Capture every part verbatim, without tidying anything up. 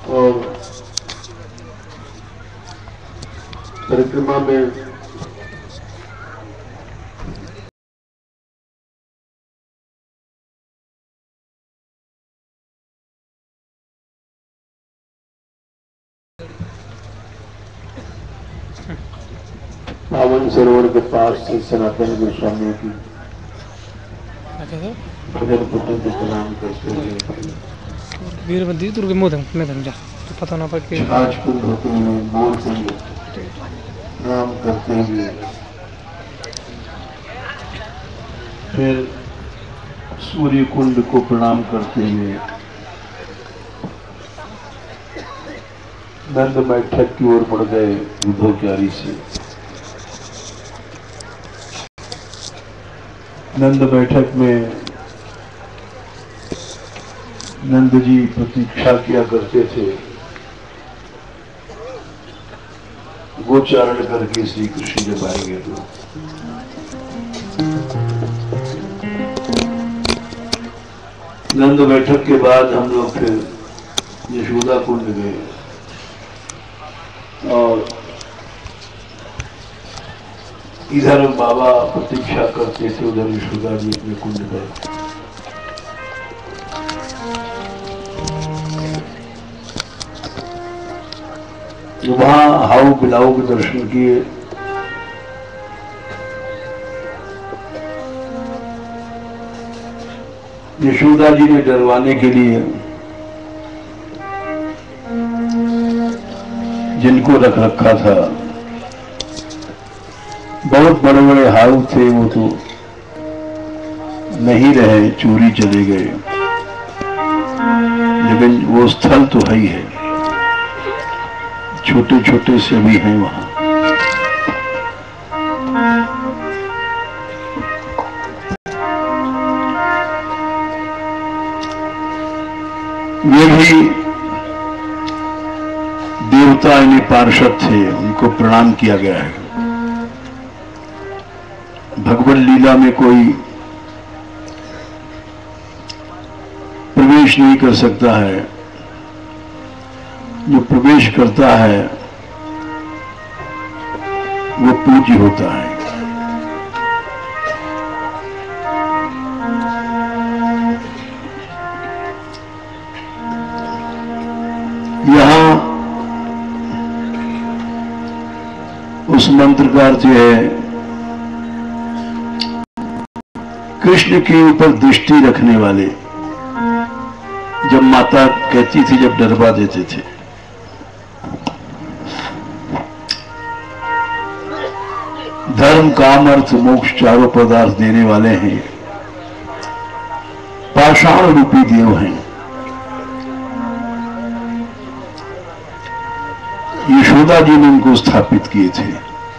और परिक्रमा में पावन सरोवर के पास से सनातन गोस्वामी की भजन पुत्र को प्रणाम करते हुए वीरबंदी दुर्गे मोदम में जा तो पता ना पड़ के आज कुंड होते हुए बोलते हुए प्रणाम करते हुए फिर सूर्य कुंड को प्रणाम करते हुए नंद बैठक की ओर बढ़ गए उद्धवचारी से। नंद बैठक में नंद जी प्रतीक्षा किया करते थे, गोचारण करके श्री कृष्ण जब आएंगे तो नंद बैठक के बाद हम लोग फिर यशोदा कुंड गए और इधर बाबा प्रतीक्षा करते थे, उधर यशोदा जी अपने कुंड गए। वहां हाउ बिलाऊ के दर्शन किए। यशोदा जी ने डरवाने के लिए जिनको रख रखा था, बहुत बड़े बड़े हाउ थे, वो तो नहीं रहे, चोरी चले गए, लेकिन वो स्थल तो है ही है, छोटे छोटे से भी हैं वहां। ये भी देवता यानी पार्षद थे, उनको प्रणाम किया गया है। भगवत लीला में कोई प्रवेश नहीं कर सकता है, जो प्रवेश करता है वो पूज्य होता है। यहां उस मंत्र का अर्थ है कृष्ण के ऊपर दृष्टि रखने वाले। जब माता कहती थी, जब डरवा देते थे, धर्म काम अर्थ मोक्ष चारों पदार्थ देने वाले हैं, पाषाण रूपी देव हैं। यशोदा जी ने उनको स्थापित किए थे।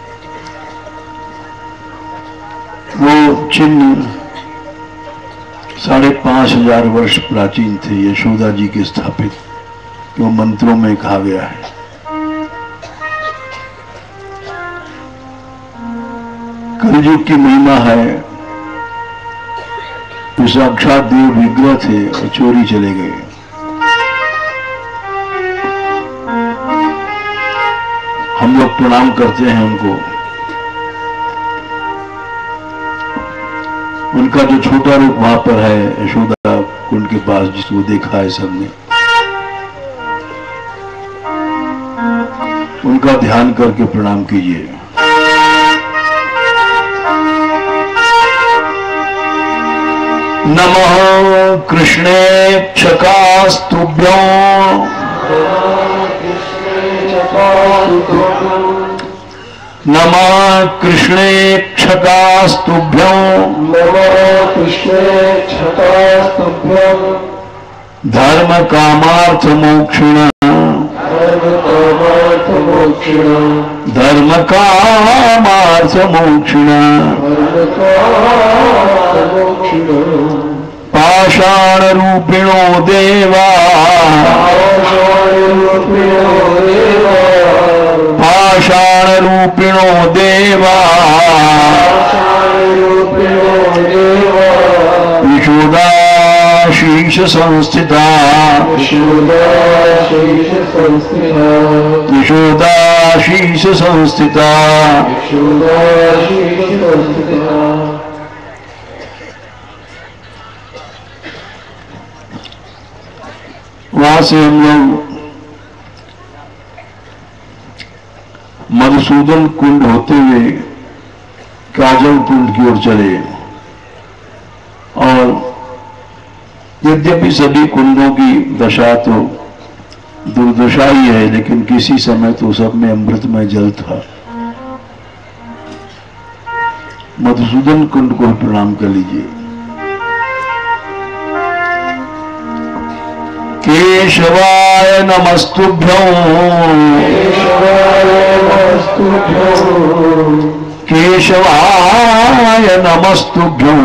वो चिन्ह साढ़े पांच हजार वर्ष प्राचीन थे, यशोदा जी के स्थापित, जो मंत्रों में कहा गया है। कलयुग की महिमा है, तो साक्षात देव विग्रह थे और चोरी चले गए। हम लोग प्रणाम करते हैं उनको। उनका जो छोटा रूप वहां पर है यशोदा कुंड के पास, जिसको देखा है सबने, उनका ध्यान करके प्रणाम कीजिए। नमः कृष्णेक्षकास्तुभ्यं नमः कृष्णेक्षकास्तुभ्यं नमः कृष्णेक्षकास्तुभ्यं धर्म कामार्थ मोक्षिण धर्म कामार्थ मोक्षिण धर्म कामार्थ मोक्षिण धर्म कामार्थ मोक्षिण पाषाण रूपिणो देवा पाषाण रूपिणो देवा पाषाण रूपिणो देवा पाषाण रूपिणो देवा यशोदा यशोदाशीष संस्थिता यशोदाशीष संस्थिता यशोदाशीष संस्थिता यशोदाशीष संस्थिता। वहां से हम लोग मधुसूदन कुंड होते हुए काजल कुंड की ओर चले और यद्यपि सभी कुंडों की दशा तो दुर्दशा ही है, लेकिन किसी समय तो सब में अमृतमय जल था। मधुसूदन कुंड को प्रणाम कर लीजिए। केशवाय नमस्तुभ्यं केशवाय नमस्तुभ्यं केशवाय नमस्तुभ्यं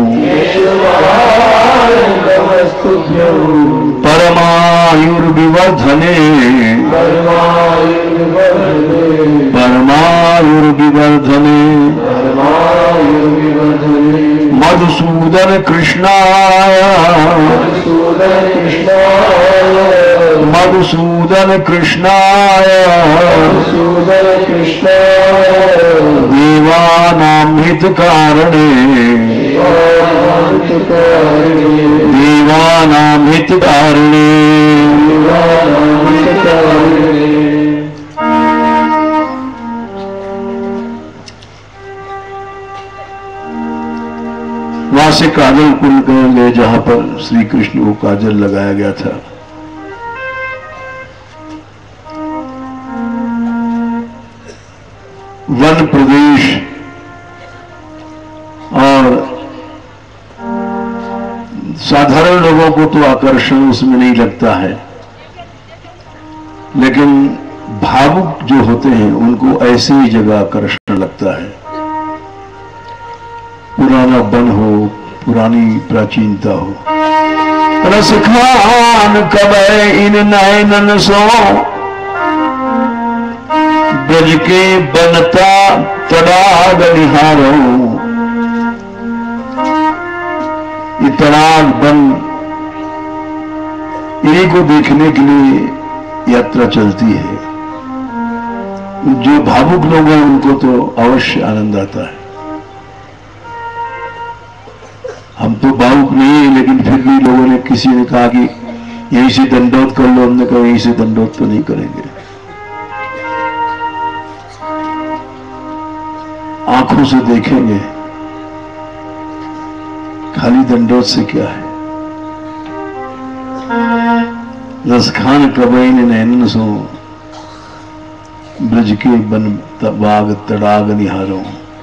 केशवाय नमस्तुभ्यं परमायुर्विवर्धने परमायुर्विवर्धने परमायुर्विवर्धने परमायुर्विवर्धने मधुसूदन कृष्णाय मधुसूदन कृष्णाय मधुसूदन कृष्णाय मधुसूदन कृष्णाय देवानां हितकारणे देवानां देवानां हितकारणे वहां से काजल कुंड गए जहां पर श्री कृष्ण को काजल लगाया गया था। वन प्रदेश और साधारण लोगों को तो आकर्षण उसमें नहीं लगता है, लेकिन भावुक जो होते हैं उनको ऐसी ही जगह आकर्षण लगता है। पुराना वन हो, पुरानी प्राचीनता हो। रस खान कबै इन नयनन सो ब्रज के बनता तड़ाग निहारो। ये तड़ाग बन, इन्हीं को देखने के लिए यात्रा चलती है। जो भावुक लोग हैं उनको तो अवश्य आनंद आता है। हम तो भावुक नहीं है, लेकिन फिर भी लोगों ने, किसी ने कहा कि यहीं से दंडोत कर लो, हमने कहा यहीं से दंडोत तो नहीं करेंगे। आंखों से देखेंगे, खाली दंडोत से क्या है। रसखान कबैन नैनन सो ब्रज के बन बाग तड़ाग निहारो।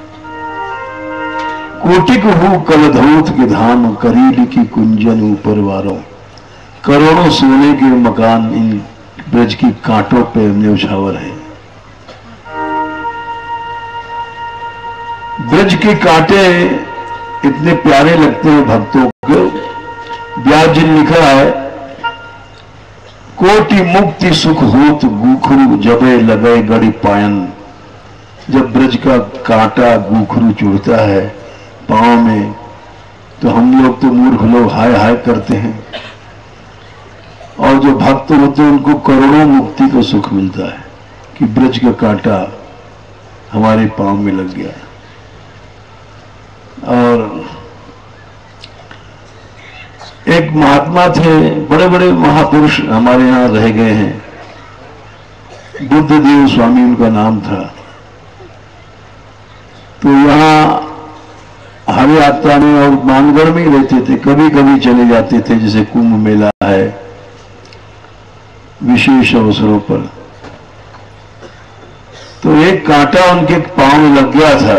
कोटिक हो कलधौत के धाम करील की कुंजन ऊपर वारों। करोड़ों सोने के मकान इन ब्रज की कांटों पे न्यौछावर है। ब्रज के कांटे इतने प्यारे लगते हैं भक्तों को। व्यास जी ने लिखा है, कोटि मुक्ति सुख होत गूखरू जबे लगे गड़ी पायन। जब ब्रज का कांटा गूखरू चुड़ता है पांव में, तो हम लोग तो मूर्ख लोग हाय हाय करते हैं, और जो भक्त होते हैं उनको करोड़ों मुक्ति का सुख मिलता है कि ब्रज का कांटा हमारे पांव में लग गया। और एक महात्मा थे, बड़े बड़े महापुरुष हमारे यहाँ रह गए हैं। बुद्ध देव स्वामी उनका नाम था। तो यहाँ हर यात्रा में और मानगढ़ में ही रहते थे, कभी कभी चले जाते थे, जैसे कुंभ मेला है, विशेष अवसरों पर। तो एक कांटा उनके पांव में लग गया था।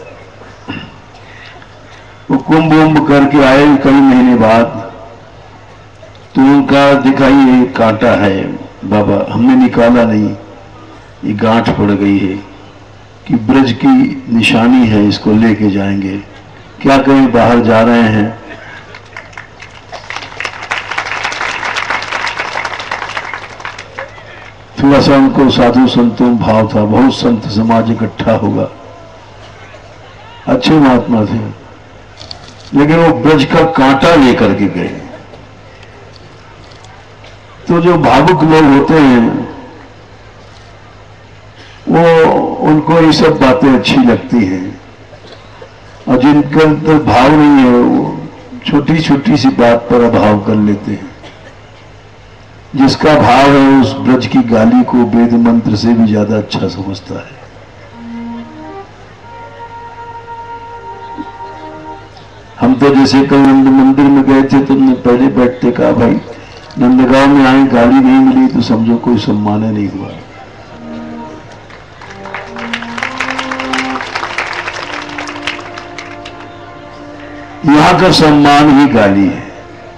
वो कुंभ उम्भ करके आए कई महीने बाद, तो उनका दिखाई ये कांटा है बाबा, हमने निकाला नहीं, ये गांठ पड़ गई है कि ब्रज की निशानी है, इसको लेके जाएंगे। क्या कहीं बाहर जा रहे हैं, थोड़ा सा उनको साधु संतों भाव था। बहुत संत समाज इकट्ठा होगा, अच्छे महात्मा थे, लेकिन वो ब्रज का कांटा लेकर के गए। तो जो भावुक लोग होते हैं वो उनको ये सब बातें अच्छी लगती हैं, और जिनके अंदर भाव नहीं है वो छोटी छोटी सी बात पर अभाव कर लेते हैं। जिसका भाव है उस ब्रज की गाली को वेद मंत्र से भी ज्यादा अच्छा समझता है। हम तो जैसे कल नंद मंदिर में गए थे, तुमने पहले बैठते कहा भाई नंदगांव में आए गाली नहीं मिली तो समझो कोई सम्मान नहीं हुआ। यहां का सम्मान ही गाली है,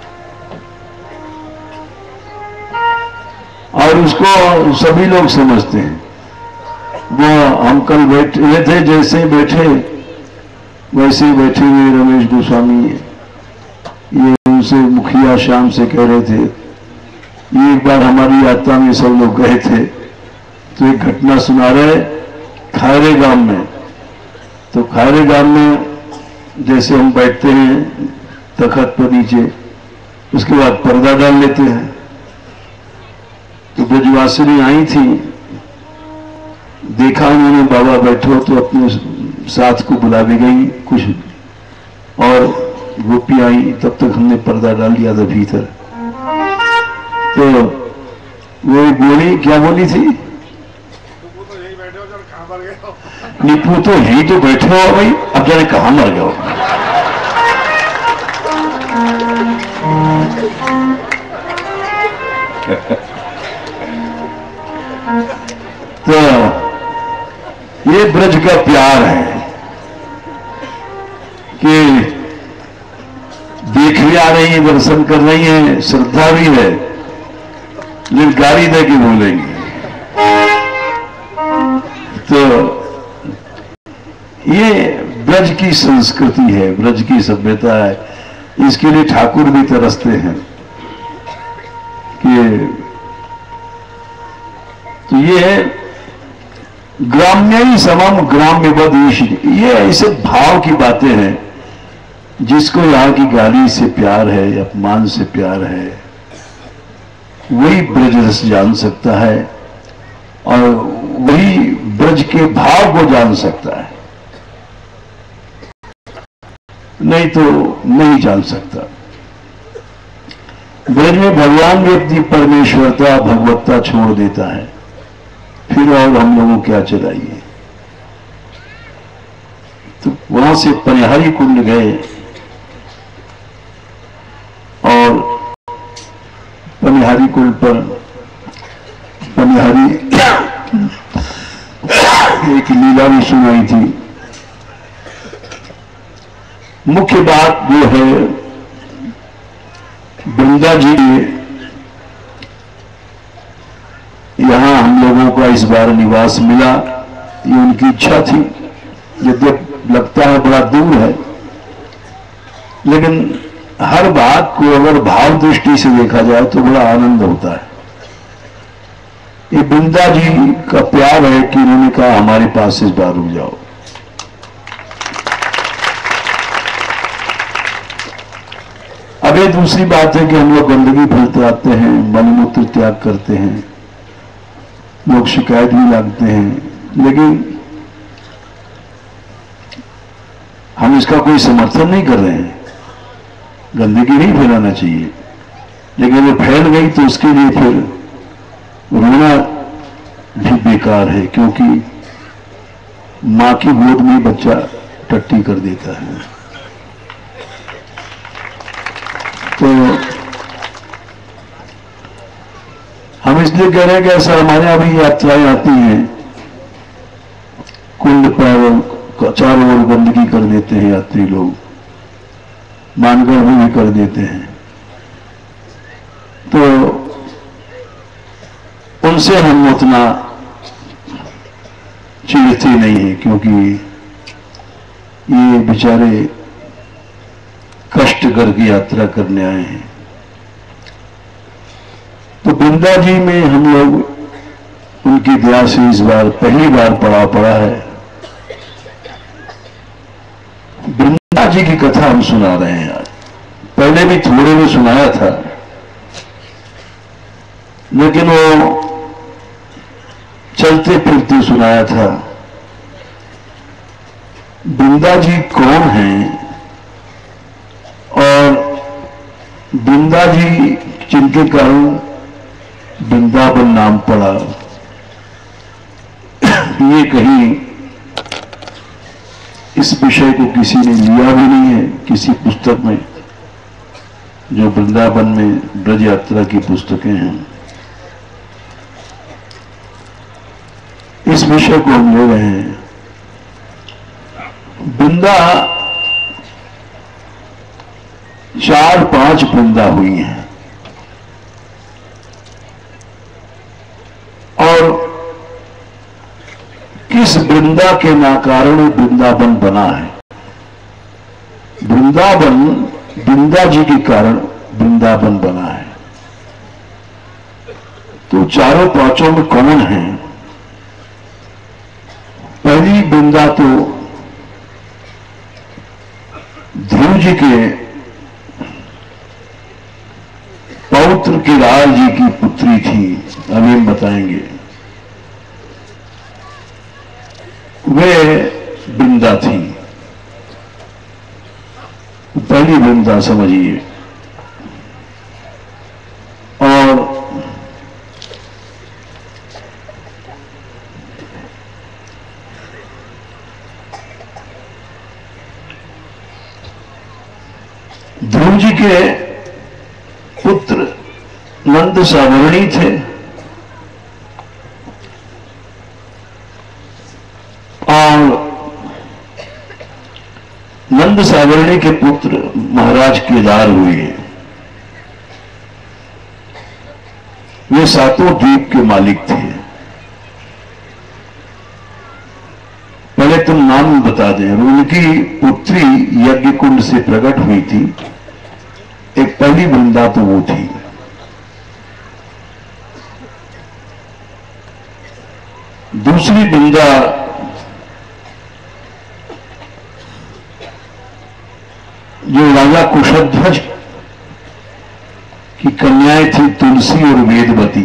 और उसको सभी लोग समझते हैं। वो हम कल बैठे थे, जैसे बैठे वैसे ही बैठे हुए रमेश गोस्वामी ये उनसे मुखिया शाम से कह रहे थे, ये एक बार हमारी यात्रा में सब लोग गए थे तो एक घटना सुना रहे खायरे गांव में। तो खायरे गांव में जैसे हम बैठते हैं तखत पर नीचे, उसके बाद पर्दा डाल लेते हैं। तो ब्रजवासिनी आई थी, देखा उन्होंने बाबा बैठो तो अपने साथ को बुला भी गई कुछ, और गोपी आई, तब तक हमने पर्दा डाल दिया था भीतर। तो वो बोली, क्या बोली थी? नीपू तो यही तो बैठे हो भाई, अब जाने कहां मर गए हो। तो ये ब्रज का प्यार है कि देख भी आ रही है, दर्शन कर रही है, श्रद्धा भी है, लेकिन गाली दे के बोलेंगे। तो ये ब्रज की संस्कृति है, ब्रज की सभ्यता है। इसके लिए ठाकुर भी तरसते हैं कि तो ये है ग्राम्य ही समम ग्राम्य बद ईश, ये ऐसे भाव की बातें हैं। जिसको यहां की गाली से प्यार है, अपमान से प्यार है, वही ब्रज रस जान सकता है और वही ब्रज के भाव को जान सकता है, नहीं तो नहीं जान सकता। ब्रज में भगवान व्यक्ति परमेश्वरता भगवत्ता छोड़ देता है, फिर और हम लोगों क्या चलाइए। तो वहां से पनिहारी कुंड गए और पनिहारी कुंड पर पनिहारी एक लीला भी सुनाई थी। मुख्य बात जो है वृंदा जी यहां हम लोगों का इस बार निवास मिला, ये उनकी इच्छा थी। यद्यप लगता है बड़ा दूर है, लेकिन हर बात को अगर भाव दृष्टि से देखा जाए तो बड़ा आनंद होता है। ये वृंदा जी का प्यार है कि उन्होंने कहा हमारे पास इस बार रुक जाओ। अब ये दूसरी बात है कि हम लोग गंदगी फैलते आते हैं, मलमूत्र त्याग करते हैं, लोग शिकायत भी लगते हैं, लेकिन हम इसका कोई समर्थन नहीं कर रहे हैं। गंदगी नहीं फैलाना चाहिए, लेकिन वो फैल गई तो उसके लिए फिर रोना भी बेकार है, क्योंकि मां की गोद में बच्चा टट्टी कर देता है। तो हम इसलिए कह रहे हैं कि ऐसा हमारे यहाँ भी यात्राएं आती हैं, कुंड पर चारों ओर गंदगी कर देते हैं यात्री लोग, मानगढ़ में भी कर देते हैं। तो उनसे हम उतना चिढ़ते नहीं है, क्योंकि ये बेचारे कष्ट करके यात्रा करने आए हैं। तो वृंदा जी में हम लोग उनकी दया से इस बार पहली बार पड़ा पड़ा है। वृंदा जी की कथा हम सुना रहे हैं आज, पहले भी थोड़े में सुनाया था। लेकिन वो चलते फिरते सुनाया था। वृंदा जी कौन हैं और वृंदा जी जिनके कारण वृंदावन नाम पड़ा, ये कहीं इस विषय को किसी ने लिया भी नहीं है किसी पुस्तक में, जो वृंदावन में ब्रज यात्रा की पुस्तकें हैं। इस विषय को हम ले रहे हैं। वृंदा चार पांच वृंदा हुई हैं और किस वृंदा के ना कारण वृंदावन बना है। वृंदावन वृंदा जी के कारण वृंदावन बना है। तो चारों पांचों में कौन है? पहली वृंदा तो ध्रुव जी के पौत्र किरार जी की पुत्री थी, अभी हम बताएंगे। वे वृंदा थी, पहली वृंदा समझिए। और ध्रुव जी के पुत्र नंद सावरणी थे और नंद सावरणी के पुत्र महाराज केदार हुए। वे सातों द्वीप के मालिक थे। पहले तुम नाम बता दें। उनकी पुत्री यज्ञ कुंड से प्रकट हुई थी। एक पहली वृंदा तो वो थी। दूसरी वृंदा जो राजा कुशध्वज की कन्याएं थी तुलसी और वेदवती,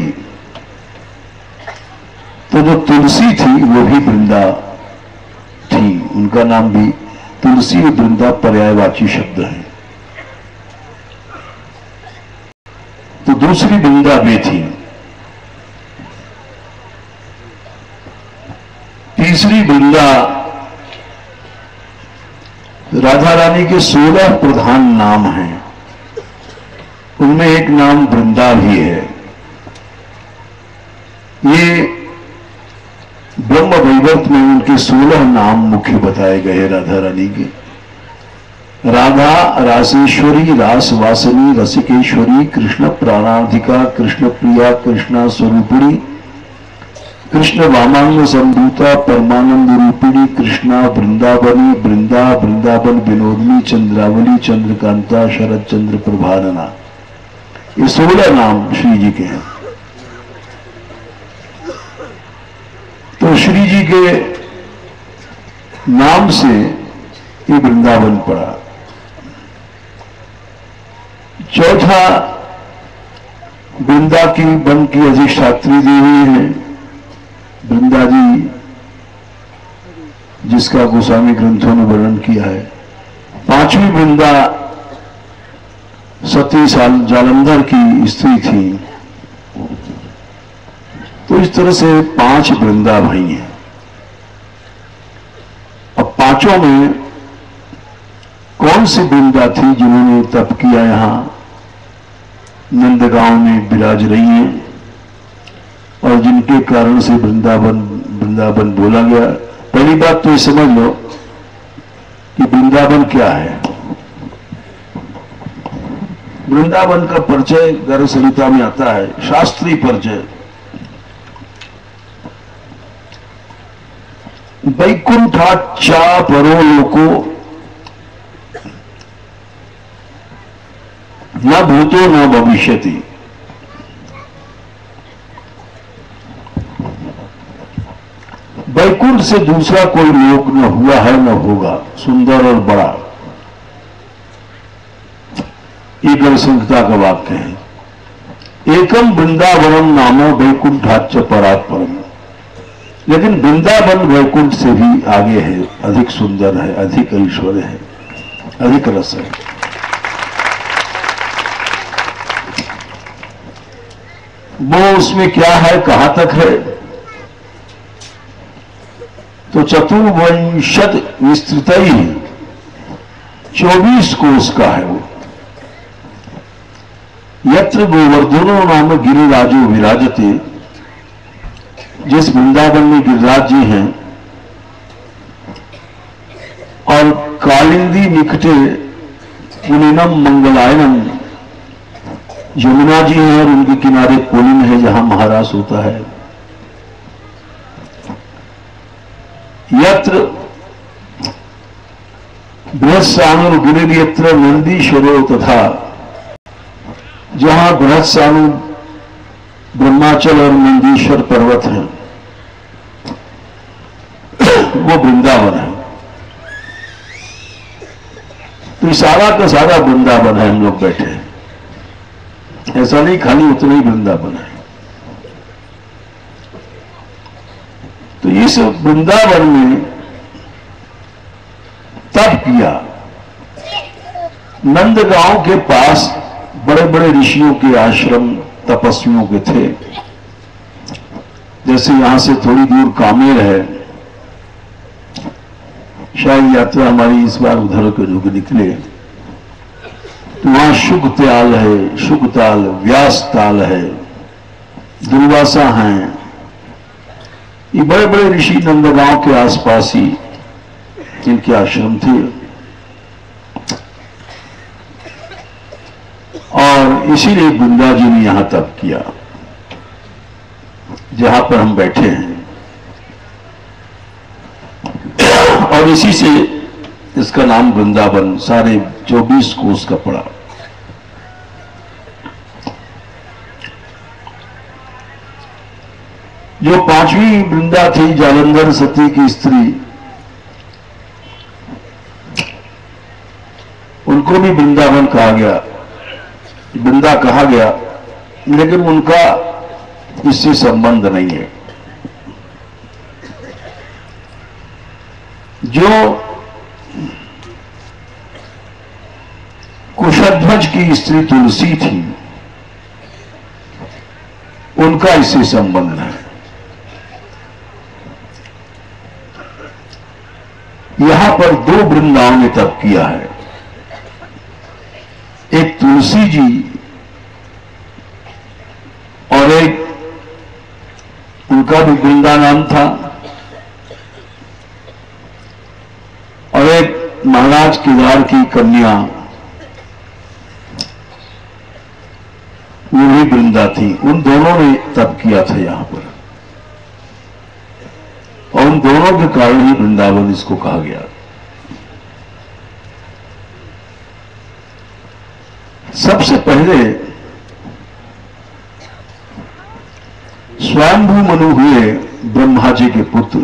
तो जो तुलसी थी वो भी वृंदा थी। उनका नाम भी तुलसी और वृंदा पर्यायवाची शब्द है। तो दूसरी वृंदा वे थी। तीसरी वृंदा राधा रानी के सोलह प्रधान नाम हैं, उनमें एक नाम वृंदा भी है। ये ब्रह्म वैवर्त में उनके सोलह नाम मुख्य बताए गए राधा रानी के। राधा रासेश्वरी, रासवासिनी, रसिकेश्वरी, कृष्ण प्राणाधिका, कृष्ण प्रिया, कृष्णा स्वरूपिणी, कृष्ण वामांग संभूता, परमानंद रूपिणी, कृष्णा वृंदावनी, वृंदा, वृंदावन विनोदनी, चंद्रावली, चंद्रकांता, शरद चंद्र प्रभानना। ये सोलह नाम श्री जी के हैं। तो श्री जी के नाम से ये वृंदावन पड़ा। चौथा वृंदा की वन की अधिष्ठात्री देवी है वृंदा जी, जिसका गोस्वामी ग्रंथों ने वर्णन किया है। पांचवी वृंदा सती साल जालंधर की स्त्री थी। तो इस तरह से पांच वृंदा भाई हैं। अब पांचों में कौन सी वृंदा थी जिन्होंने तप किया यहां नंदगांव में विराज रही हैं और जिनके कारण से वृंदावन वृंदावन बोला गया? पहली बात तो ये समझ लो कि वृंदावन क्या है। वृंदावन का परिचय गर्भ संहिता में आता है, शास्त्रीय परिचय। वैकुंठाच्चा परो लोको न भूतो न भविष्यति। वैकुंठ से दूसरा कोई लोक न हुआ है न होगा, सुंदर और बड़ा। ये गर्भ संहिता का वाक्य है। एकम वृंदावनम नामो वैकुंठाच्च परात् परम। लेकिन वृंदावन वैकुंठ से भी आगे है, अधिक सुंदर है, अधिक ऐश्वर्य है, अधिक रस है। वो उसमें क्या है, कहां तक है? तो चतुर्वंशत विस्तृत ही चौबीस कोष का है वो। यत्र गोवर्धनो नाम गिरिराजो विराजते, जिस वृंदावन में गिरिराज जी हैं, और कालिंदी निकटे पुलिनम मंगलायनम, यमुना जी हैं और उनके किनारे पुलिन है जहां महारास होता है। यत्र बृहस्सानु गिरिर्यत्र नंदीश्वरो, तथा जहां बृहस्सानु ब्रह्माचल और नंदीश्वर पर्वत हैं, वो वृंदावन है। तो ये सारा का सारा वृंदावन है। हम लोग बैठे हैं, ऐसा नहीं खाली उतना ही वृंदावन है। तो इस वृंदावन में तप किया। नंदगांव के पास बड़े बड़े ऋषियों के आश्रम तपस्वियों के थे। जैसे यहां से थोड़ी दूर कामेर है, शायद यात्रा हमारी इस बार उधर के जो निकले, तो वहां शुकताल है, शुकताल, व्यास ताल है, दुर्वासा हैं। ये बड़े बड़े ऋषि नंदगांव के आसपास ही इनके आश्रम थे। और इसीलिए गंगा जी ने यहां तप किया जहां पर हम बैठे हैं, और इसी से इसका नाम वृंदावन सारे चौबीस कोस का पड़ा। जो पांचवी वृंदा थी, जालंधर सती की स्त्री, उनको भी वृंदावन कहा गया, वृंदा कहा गया, लेकिन उनका इससे संबंध नहीं है। जो कुशध्वज की स्त्री तुलसी थी, उनका इससे संबंध है। यहां पर दो वृंदाओं ने तप किया है। एक तुलसी जी और एक, उनका भी वृंदा नाम था, और एक महाराज केदार की कन्या, वो भी वृंदा थी। उन दोनों ने तप किया था यहां पर, और उन दोनों के कारण ही वृंदावन इसको कहा गया। सबसे पहले स्वयंभू मनु हुए ब्रह्मा जी के पुत्र।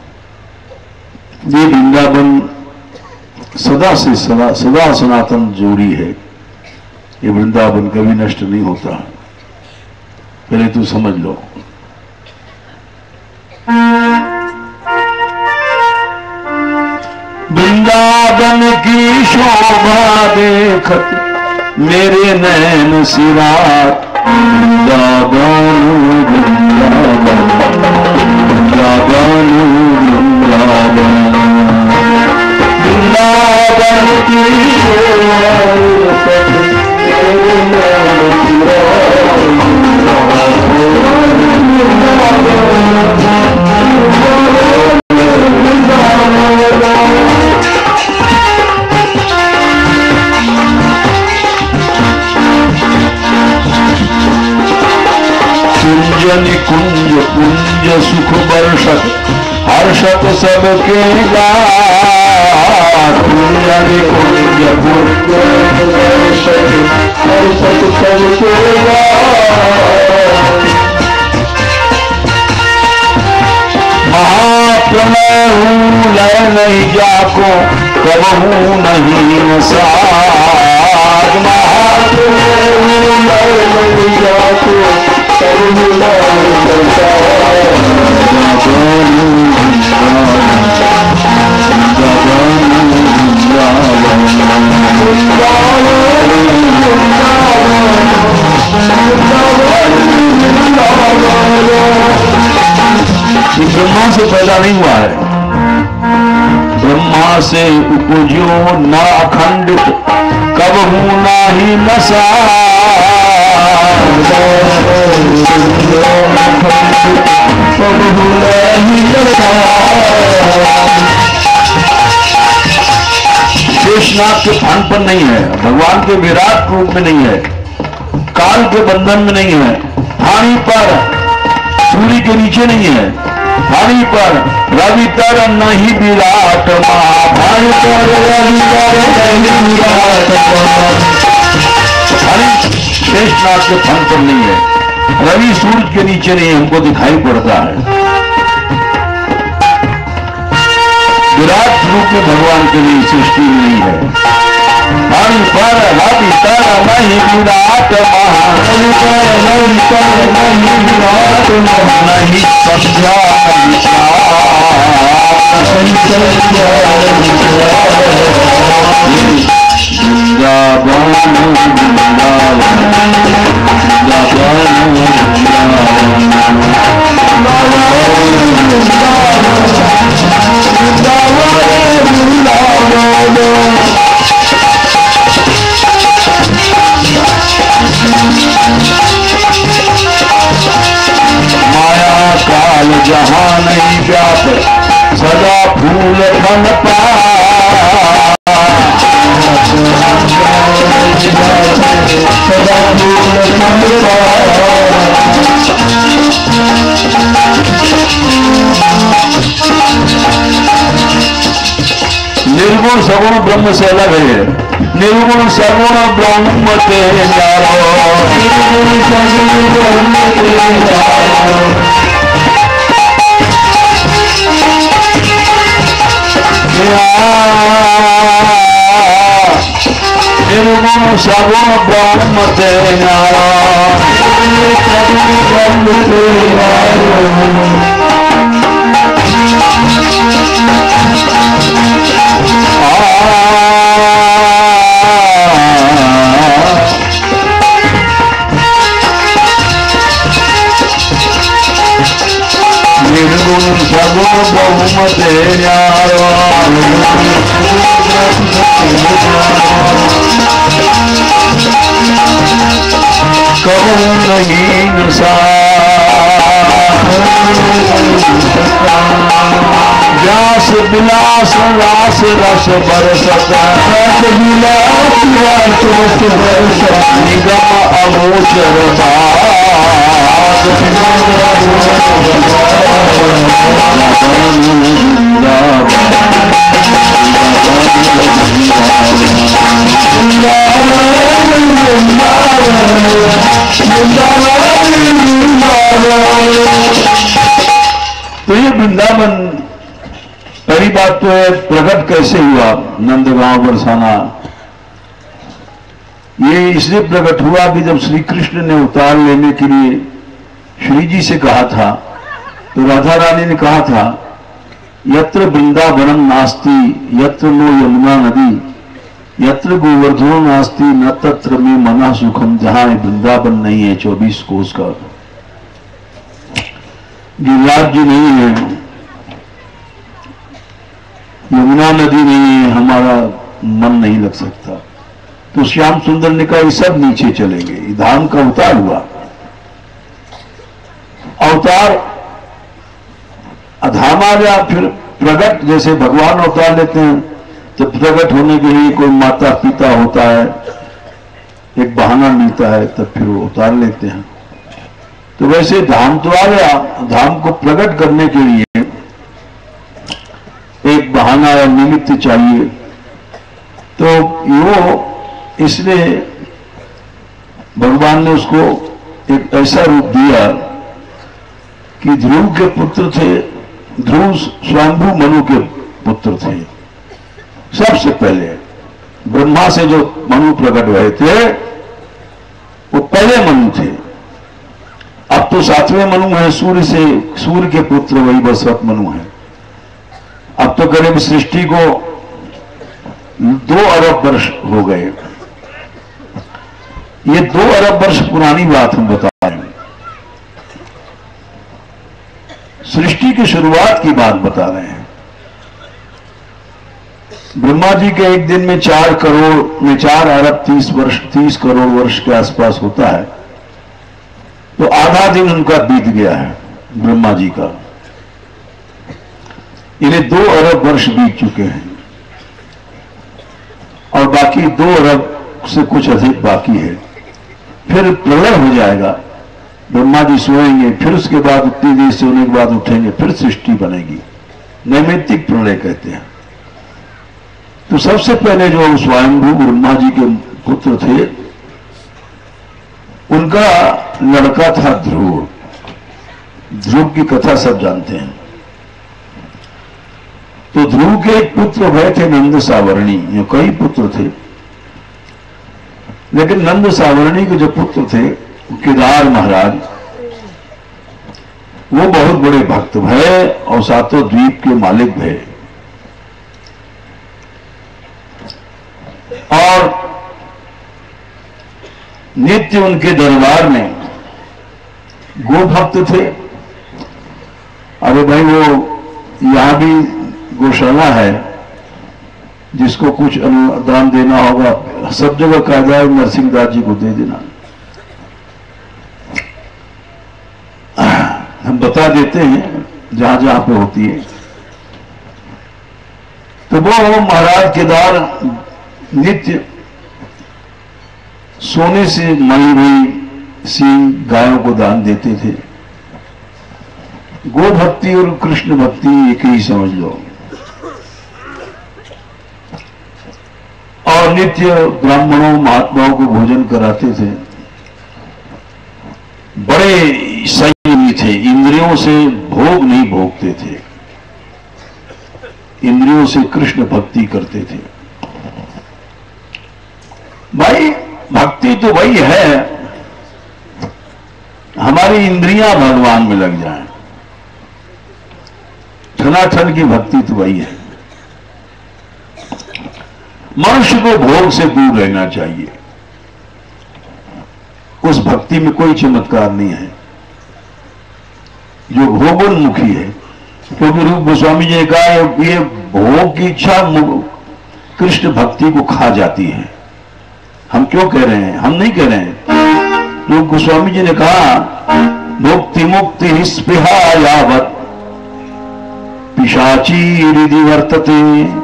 ये वृंदावन सदा से सदा सदा सनातन जोड़ी है। ये वृंदावन कभी नष्ट नहीं होता, पहले तू समझ लो। वृंदावन की शोभा देखत मेरे नैन सिरात, वृंदावन वृंदावन वृंदावन वृंदावन, वृंदावन की शोभा मेरे नैन सिरात, कुंज कुंज सुख वर्षक हर्षक सबके गात, कुंज कुंज कुंज वर्षक हर्षक सबके गात। महाप्रलय हूँ लय नहीं जाको, कबहू नहीं नसाद, महाप्रलय हूँ लय नहीं ब्रह्मा से पैदा नहीं हुआ है, ब्रह्मा से उपजो न अखंडित कब हूं नाही नसा। शेषनाग के फन पर नहीं है, भगवान के विराट रूप में नहीं है, काल के बंधन में नहीं है, पानी पर सूर्य के नीचे नहीं है, पानी पर रवि तर नहीं विराट पानी पर रवि तर नहीं विराट शेषनाग के फन पर नहीं है, रवि सूरज के नीचे नहीं हमको दिखाई पड़ता है। विराट रूप में भगवान के लिए सृष्टि नहीं है। पानी पर रवि तर नहीं विराट नहीं विराट नहीं संध्या माया काल जहां नहीं व्याप सदा फूल बन पा सदा फूल बन पा। निर्गुण सगुण ब्रह्म से अलग है, निर्गुण सगुण ब्रह्म ते न्यारो, निर्गुण सगुण ब्रह्म ते न्यारो। निर्गुण सगुण ब्रह्म ते न्यारो, निर्गुण सगुण ब्रह्म ते न्यारो। निर्गुण सगुण बहुमत न्यारो, कहूँ नहीं नसा व्यास विलास रास रस बरसत निगम अगोचर तो ये वृंदावन पहली बात तो है प्रकट कैसे हुआ, नंदगांव बरसाना। ये इसलिए प्रकट हुआ कि जब श्री कृष्ण ने अवतार लेने के लिए श्री जी से कहा था तो राधा रानी ने कहा था यत्र वृंदावनम नास्ति यत्र नो यमुना नदी यत्र गोवर्धनो नास्ति न तत्र में मना सुखम। जहां वृंदावन नहीं है चौबीस कोस का, गिरिराज जी नहीं है, यमुना नदी नहीं है, हमारा मन नहीं लग सकता। तो श्याम सुंदर ने कहा ये सब नीचे चलेंगे। धाम का अवतार हुआ, अवतार अधाम आ गया, फिर प्रकट जैसे भगवान अवतार लेते हैं तो प्रकट होने के लिए कोई माता पिता होता है, एक बहाना मिलता है, तब फिर वो अवतार लेते हैं। तो वैसे धाम तो आ गया, धाम को प्रकट करने के लिए एक बहाना या निमित्त चाहिए। तो वो इसलिए भगवान ने उसको एक ऐसा रूप दिया कि ध्रुव के पुत्र थे, ध्रुव स्वयंभू मनु के पुत्र थे। सबसे पहले ब्रह्मा से जो मनु प्रकट हुए थे वो पहले मनु थे, अब तो सातवें मनु है, सूर्य से सूर्य के पुत्र वही बसवत मनु है। अब तो करीब सृष्टि को दो अरब वर्ष हो गए। ये दो अरब वर्ष पुरानी बात हम बता रहे हैं, सृष्टि की शुरुआत की बात बता रहे हैं। ब्रह्मा जी के एक दिन में चार करोड़ में चार अरब तीस वर्ष तीस करोड़ वर्ष के आसपास होता है, तो आधा दिन उनका बीत गया है ब्रह्मा जी का। इन्हें दो अरब वर्ष बीत चुके हैं और बाकी दो अरब से कुछ अधिक बाकी है। फिर प्रलय हो जाएगा, ब्रह्मा जी सोएंगे, फिर उसके बाद उतनी देर सोने के बाद उठेंगे, फिर सृष्टि बनेगी। नैमित्तिक प्रलय कहते हैं। तो सबसे पहले जो स्वयंभू ब्रह्मा जी के पुत्र थे, उनका लड़का था ध्रुव। ध्रुव की कथा सब जानते हैं। तो ध्रुव के एक पुत्र भय थे नंद सावर्णी। ये कई पुत्र थे, लेकिन नंद सावर्णी के जो पुत्र थे केदार महाराज, वो बहुत बड़े भक्त भय और सातों द्वीप के मालिक भय। और नित्य उनके दरबार में गो भक्त थे। अरे भाई, वो यहां भी गौशाला है, जिसको कुछ अनुदान देना होगा, सब जगह कायदा है, नरसिंहदास जी को दे देना। हम बता देते हैं जहां जहां पे होती है। तो वो महाराज केदार नित्य सोने से मई हुई सींग गायों को दान देते थे। गो भक्ति और कृष्ण भक्ति एक ही समझ लो। और नित्य ब्राह्मणों महात्माओं को भोजन कराते थे। बड़े संयमी थे, इंद्रियों से भोग नहीं भोगते थे, इंद्रियों से कृष्ण भक्ति करते थे। भाई, भक्ति तो वही है, हमारी इंद्रियां भगवान में लग जाएं। ठनाठन की भक्ति तो वही है। मनुष्य को भोग से दूर रहना चाहिए। उस भक्ति में कोई चमत्कार नहीं है जो भोगोन्मुखी है। क्योंकि रूप गोस्वामी जी ने कहा ये भोग की इच्छा कृष्ण भक्ति को खा जाती है। हम क्यों कह रहे हैं? हम नहीं कह रहे हैं। रूप गोस्वामी जी ने कहा भुक्ति मुक्ति स्पृहा यावत पिशाची रिधि वर्तते।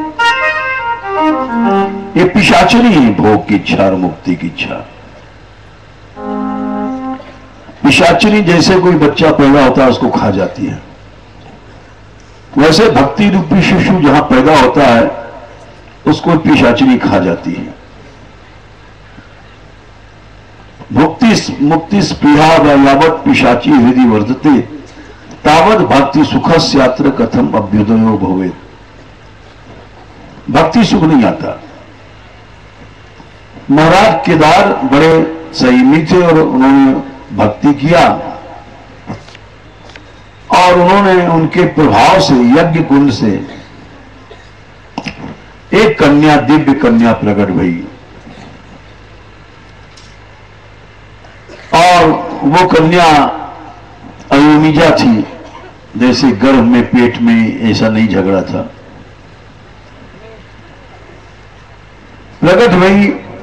ये पिशाचनी है, भोग की इच्छा और मुक्ति की इच्छा। पिशाचनी जैसे कोई बच्चा पैदा होता है उसको खा जाती है, वैसे भक्ति रूपी शिशु जहां पैदा होता है उसको पिशाचनी खा जाती है। भुक्ति मुक्ति स्पृहा यावत पिशाची हृदय वर्धते तावत भक्ति सुखस्यात्र कथम अभ्युदयो भवेत्। भक्ति सुख नहीं आता। महाराज केदार बड़े संयमी थे और उन्होंने भक्ति किया और उन्होंने उनके प्रभाव से यज्ञ कुंड से एक कन्या, दिव्य कन्या प्रकट भई। और वो कन्या अयोनिजा थी, जैसे गर्भ में पेट में ऐसा नहीं झगड़ा था। प्रकट भई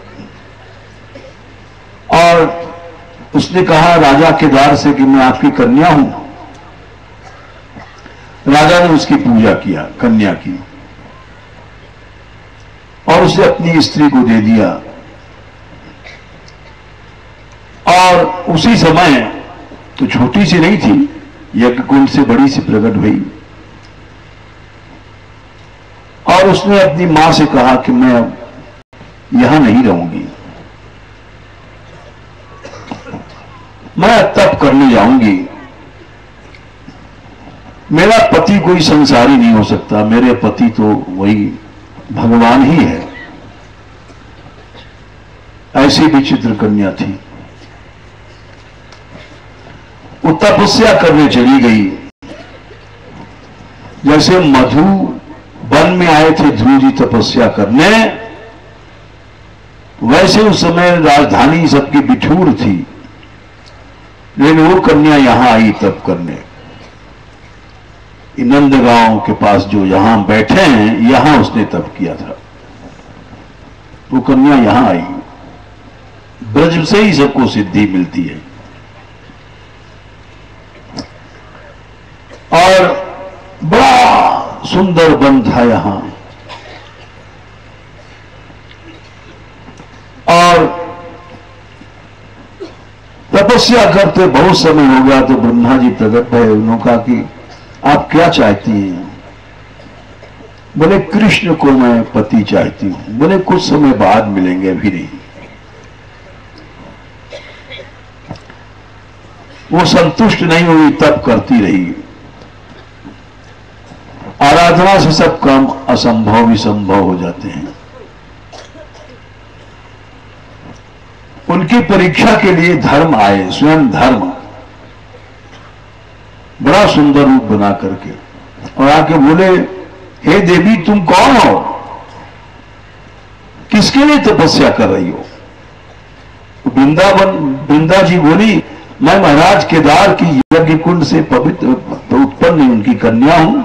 और उसने कहा राजा केदार से कि मैं आपकी कन्या हूं। राजा ने उसकी पूजा किया, कन्या की, और उसे अपनी स्त्री को दे दिया। और उसी समय, तो छोटी सी नहीं थी, यज्ञ कुंड से बड़ी सी प्रकट हुई और उसने अपनी मां से कहा कि मैं अब यहां नहीं रहूंगी, मैं तप करने जाऊंगी। मेरा पति कोई संसारी नहीं हो सकता, मेरे पति तो वही भगवान ही है। ऐसी विचित्र कन्या थी। वो तपस्या करने चली गई। जैसे मधु वन में आए थे ध्रुव जी तपस्या करने, वैसे उस समय राजधानी सबकी बिठूर थी, लेकिन वो कन्या यहां आई तप करने। नंदगांव के पास जो यहां बैठे हैं, यहां उसने तप किया था। वो कन्या यहां आई। ब्रज से ही सबको सिद्धि मिलती है। और बड़ा सुंदर वन था यहां। और तपस्या करते बहुत समय हो गया तो ब्रह्मा जी प्रकट भये। उन्होंने कहा कि आप क्या चाहती हैं? बोले कृष्ण को मैं पति चाहती हूं। बोले कुछ समय बाद मिलेंगे, अभी नहीं। वो संतुष्ट नहीं हुई, तप करती रही। आराधना से सब काम असंभव भी संभव हो जाते हैं। उनकी परीक्षा के लिए धर्म आए, स्वयं धर्म, बड़ा सुंदर रूप बना करके, और आके बोले, हे देवी तुम कौन हो? किसके लिए तपस्या कर रही हो? वृंदावन वृंदा जी बोली, मैं महाराज केदार की यज्ञ कुंड से पवित्र उत्पन्न उनकी कन्या हूं।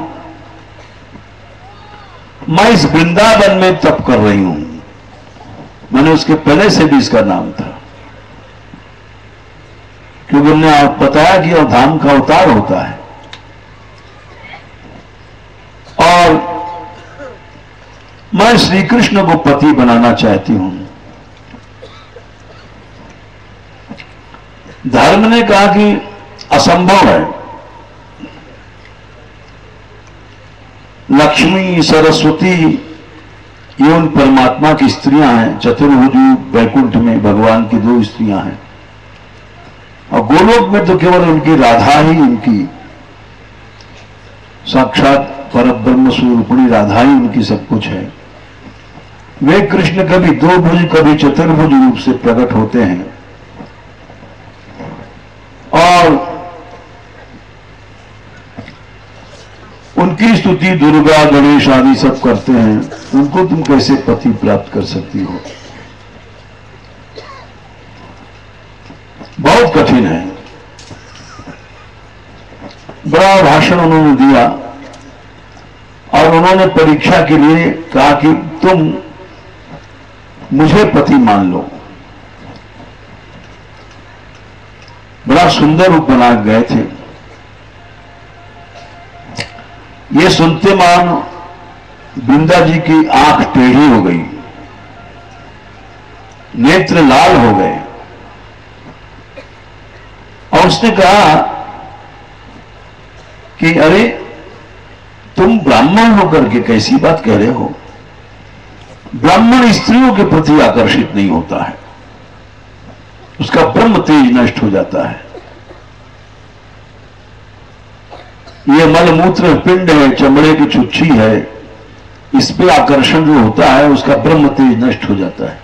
मैं इस वृंदावन में तप कर रही हूं। मैंने उसके पहले से भी इसका नाम था, क्योंकि हमने आप बताया कि यह धाम का अवतार होता है। और मैं श्री कृष्ण को पति बनाना चाहती हूं। धर्म ने कहा कि असंभव है। लक्ष्मी, सरस्वती ये उन परमात्मा की स्त्रियां हैं। चतुर्भुजु वैकुंठ में भगवान की दो स्त्रियां हैं, और गोलोक में तो केवल उनकी राधा ही, उनकी साक्षात परब्रह्म स्वरूपिणी राधा ही उनकी सब कुछ है। वे कृष्ण कभी दो भुज कभी चतुर्भुज रूप से प्रकट होते हैं। और उनकी स्तुति दुर्गा, गणेश आदि सब करते हैं। उनको तुम कैसे पति प्राप्त कर सकती हो? बहुत कठिन है। बड़ा भाषण उन्होंने दिया, और उन्होंने परीक्षा के लिए कहा कि तुम मुझे पति मान लो। बड़ा सुंदर रूप बना गए थे। ये सुनते मान वृंदा जी की आंख टेढ़ी हो गई, नेत्र लाल हो गए, और उसने कहा कि अरे तुम ब्राह्मण होकर के कैसी बात कह रहे हो? ब्राह्मण स्त्रियों के प्रति आकर्षित नहीं होता है, उसका ब्रह्म तेज नष्ट हो जाता है। ये मलमूत्र पिंड है, चमड़े की छुच्छी है, इस पे आकर्षण जो होता है उसका ब्रह्म तेज नष्ट हो जाता है।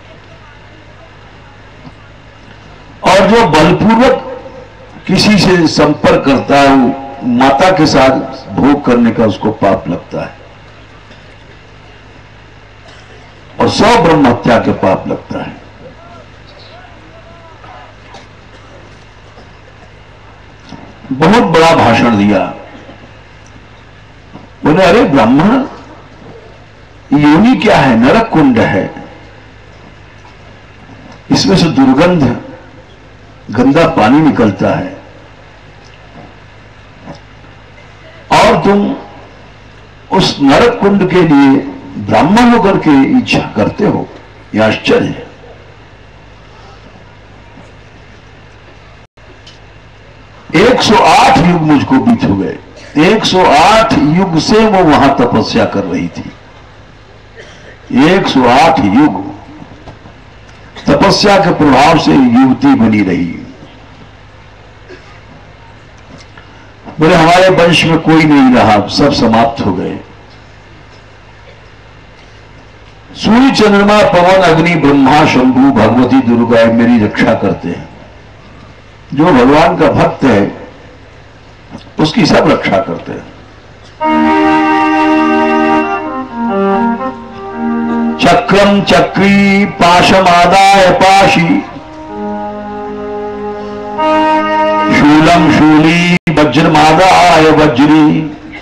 और जो बलपूर्वक किसी से संपर्क करता है, वो माता के साथ भोग करने का उसको पाप लगता है, और सौ ब्रह्म हत्या के पाप लगता है। बहुत बड़ा भाषण दिया। बोले अरे ब्राह्मण, योनि क्या है? नरक कुंड है, इसमें से दुर्गंध, गंदा पानी निकलता है, और तुम उस नरक कुंड के लिए ब्राह्मण होकर के इच्छा करते हो? यह आश्चर्य है। एक सौ आठ युग मुझको बीत हो गए। एक सौ आठ युग से वो वहां तपस्या कर रही थी। एक सौ आठ युग तपस्या के प्रभाव से युवती बनी रही। बोले हमारे वंश में कोई नहीं रहा, सब समाप्त हो गए। सूर्य, चंद्रमा, पवन, अग्नि, ब्रह्मा, शंभु, भगवती, दुर्गा मेरी रक्षा करते हैं। जो भगवान का भक्त है उसकी सब रक्षा करते हैं। चक्रम चक्री पाशमादाय पाशी, शूलम शूली वज्रमादाय वज्री,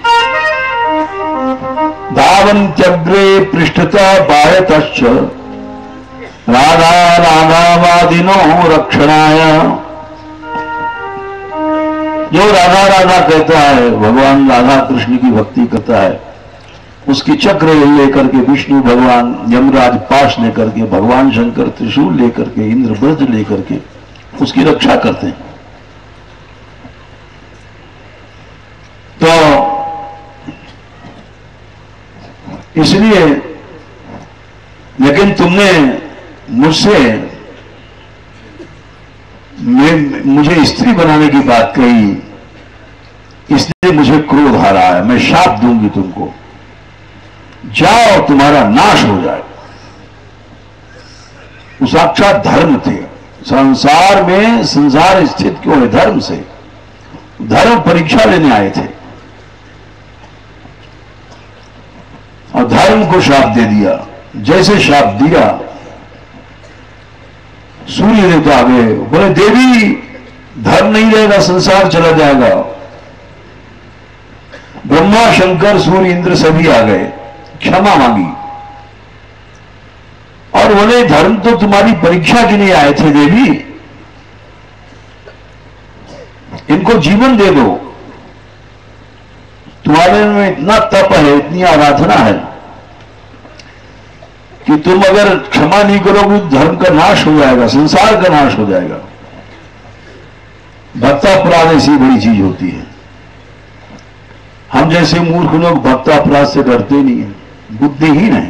धावन्त्यग्रे पृष्ठता बायतश्च, राधा राधावादिनो रक्षणाय। जो राधा राधा कहता है, भगवान राधा कृष्ण की भक्ति करता है, उसकी चक्र लेकर के विष्णु भगवान, यमराज पाश लेकर के, भगवान शंकर त्रिशूल लेकर के, इंद्र ब्रज लेकर के उसकी रक्षा करते हैं। तो इसलिए, लेकिन तुमने मुझसे मुझे स्त्री बनाने की बात कही, इसलिए मुझे क्रोध आ रहा है, मैं शाप दूंगी तुमको, जाओ तुम्हारा नाश हो जाए। वो साक्षात धर्म थे। संसार में संसार स्थित क्यों है? धर्म से। धर्म परीक्षा लेने आए थे और धर्म को शाप दे दिया। जैसे शाप दिया, सूर्य देवता आ गए, बोले देवी धर्म नहीं रहेगा, संसार चला जाएगा। ब्रह्मा शंकर सूर्य इंद्र सभी आ गए, क्षमा मांगी और बोले धर्म तो तुम्हारी परीक्षा के लिए आए थे देवी, इनको जीवन दे दो। तुम्हारे में इतना तप है, इतनी आराधना है कि तुम अगर क्षमा नहीं करोगे धर्म का नाश हो जाएगा, संसार का नाश हो जाएगा। भक्तापराध ऐसी बड़ी चीज होती है। हम जैसे मूर्ख लोग भक्तापराध से डरते नहीं है, बुद्धि ही नहीं।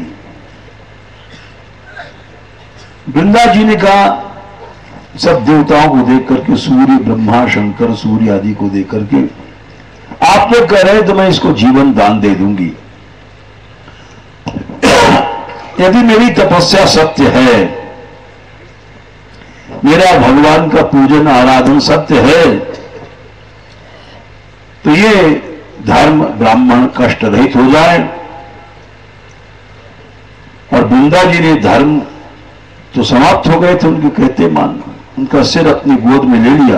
वृंदा जी ने कहा सब देवताओं को देख करके, सूर्य ब्रह्मा शंकर सूर्य आदि को देख करके, आप लोग कह रहे तो मैं इसको जीवन दान दे दूंगी। यदि मेरी तपस्या सत्य है, मेरा भगवान का पूजन आराधन सत्य है, तो ये धर्म ब्राह्मण कष्ट रहित हो जाए। और वृंदा जी ने धर्म तो समाप्त हो गए थे, उनके कहते मान, उनका सिर अपनी गोद में ले लिया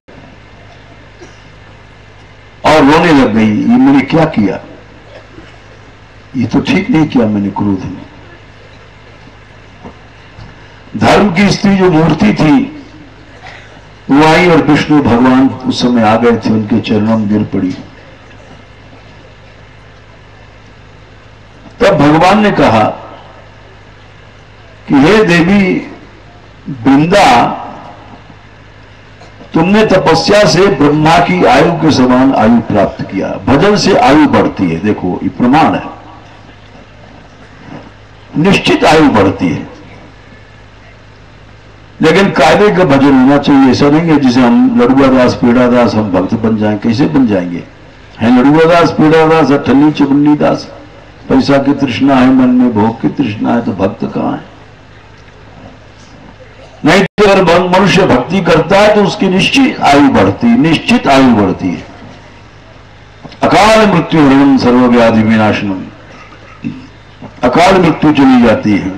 और रोने लग गई, ये मैंने क्या किया, ये तो ठीक नहीं किया मैंने क्रोध में। धर्म की स्त्री जो मूर्ति थी वो आई और विष्णु भगवान उस समय आ गए थे, उनके चरणों में गिर पड़ी। तब भगवान ने कहा कि हे देवी वृंदा, तुमने तपस्या से ब्रह्मा की आयु के समान आयु प्राप्त किया। भजन से आयु बढ़ती है, देखो ये प्रमाण है, निश्चित आयु बढ़ती है। लेकिन कायदे का भजन होना चाहिए। ऐसा नहीं है जिसे हम लड़ुआ दास पेड़ा दास हम भक्त बन जाएं, कैसे बन जाएंगे? है लड़ुआ दास पेड़ा दास, अठन्नी चुगन्नी दास, पैसा की तृष्णा है मन में, भोग की तृष्णा है, तो भक्त कहां है? नहीं तो अगर मनुष्य भक्ति करता है तो उसकी निश्चित आयु बढ़ती, निश्चित आयु बढ़ती है। अकाल मृत्यु हरणम सर्वव्याधि विनाशनम, अकाल मृत्यु चली जाती है।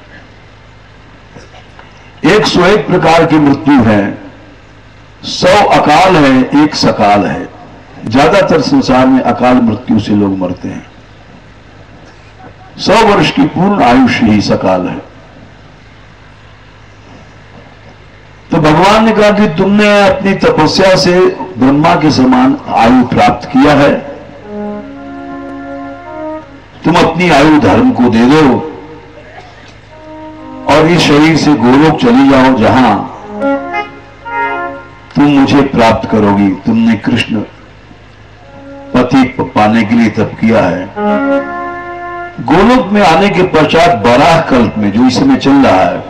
एक सौ एक प्रकार की मृत्यु है, सौ अकाल है, एक सकाल है। ज्यादातर संसार में अकाल मृत्यु से लोग मरते हैं। सौ वर्ष की पूर्ण आयुष्य ही सकाल है। तो भगवान ने कहा कि तुमने अपनी तपस्या से ब्रह्मा के समान आयु प्राप्त किया है, तुम अपनी आयु धर्म को दे दो और इस शरीर से गोलोक चली जाओ, जहां तुम मुझे प्राप्त करोगी। तुमने कृष्ण पति पाने के लिए तप किया है। गोलोक में आने के पश्चात बराह कल्प में, जो इस समय चल रहा है,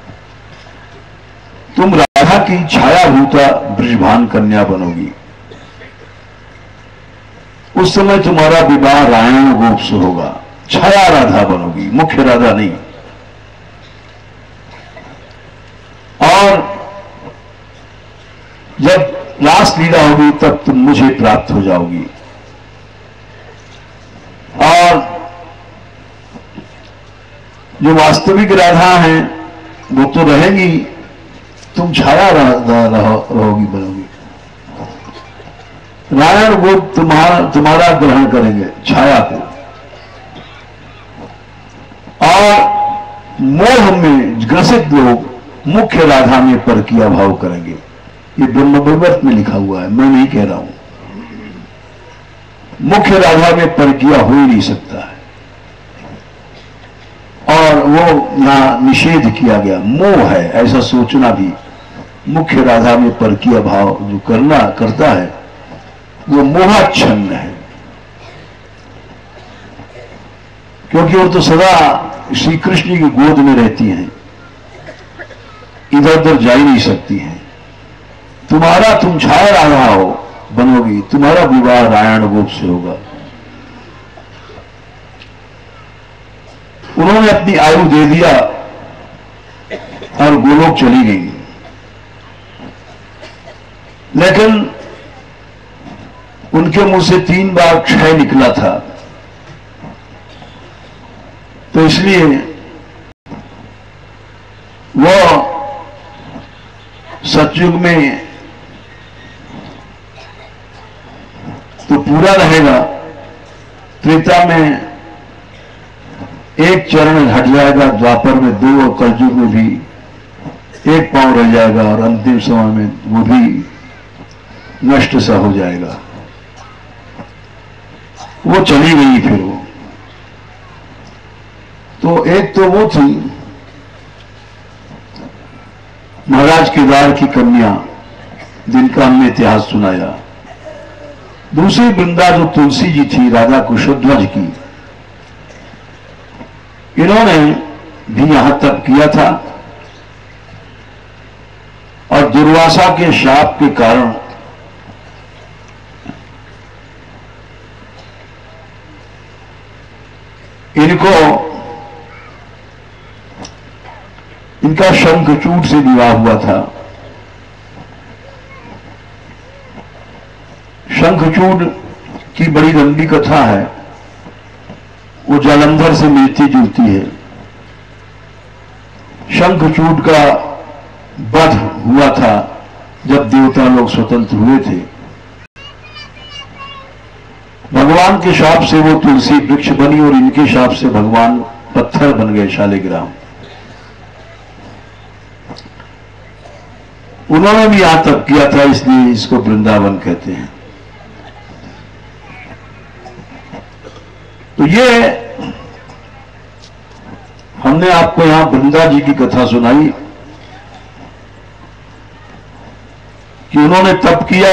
तुम राधा की छायाभूता ब्रजभान कन्या बनोगी। उस समय तुम्हारा विवाह रायण गोप से होगा। छाया राधा बनोगी, मुख्य राधा नहीं। और जब रास लीला होगी तब तुम मुझे प्राप्त हो जाओगी। और जो वास्तविक राधा हैं वो तो रहेंगी, तुम छाया रह, रह, रहोगी बनोगी। नारायण वो तुम्हारा तुम्हारा ग्रहण करेंगे छाया को, और मोह में ग्रसित लोग मुख्य राधा में परकीय भाव करेंगे। ये ब्रह्म वैवर्त में लिखा हुआ है, मैं नहीं कह रहा हूं। मुख्य राधा में परकीय हो ही नहीं सकता है, और वो यहां निषेध किया गया। मोह है ऐसा सोचना भी। मुख्य राधा में परकीय भाव जो करना करता है वो मोहाच्छन्न है, क्योंकि वो तो सदा श्री कृष्ण की गोद में रहती हैं, इधर उधर जा ही नहीं सकती हैं। तुम्हारा तुम छाया राधा हो बनोगी, तुम्हारा विवाह रायण गोप से होगा। उन्होंने अपनी आयु दे दिया और गोलोक चली गई, लेकिन उनके मुंह से तीन बार क्षय निकला था, तो इसलिए वो सतयुग में तो पूरा रहेगा, त्रेता में एक चरण हट जाएगा, द्वापर में दो, और कलयुग में भी एक पांव रह जाएगा, और अंतिम समय में वो भी नष्ट सा हो जाएगा। वो चली गई फिर वो। तो एक तो वो थी महाराज केदार की कन्या, जिनका हमने इतिहास सुनाया। दूसरी वृंदा जो तुलसी जी थी, राधा कुशध्वज की, इन्होंने भी यहां तप किया था, और दुर्वासा के शाप के कारण इनको इनका शंखचूड से विवाह हुआ था। शंखचूड की बड़ी लंबी कथा है, वो जालंधर से मिलती जुलती है। शंखचूड का वध हुआ था जब देवता लोग स्वतंत्र हुए थे। भगवान के शाप से वो तुलसी वृक्ष बनी, और इनके शाप से भगवान पत्थर बन गए, शालिग्राम। उन्होंने भी यहां तप किया था, इसलिए इसको वृंदावन कहते हैं। तो ये हमने आपको यहां वृंदा जी की कथा सुनाई कि उन्होंने तप किया,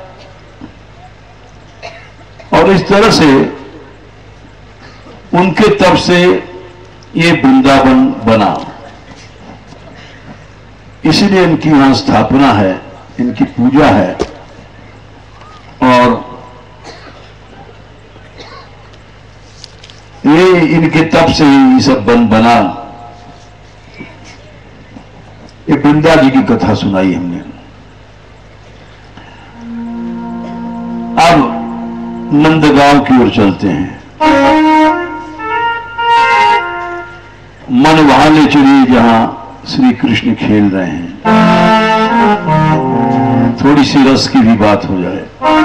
और इस तरह से उनके तप से ये वृंदावन बना। इसीलिए इनकी यहां स्थापना है, इनकी पूजा है, और ये इनके तप से ही सब बन बना। ये वृंदा जी की कथा सुनाई हमने। अब नंदगांव की ओर चलते हैं। मन वहां ले चलिए जहां श्री कृष्ण खेल रहे हैं, थोड़ी सी रस की भी बात हो जाए।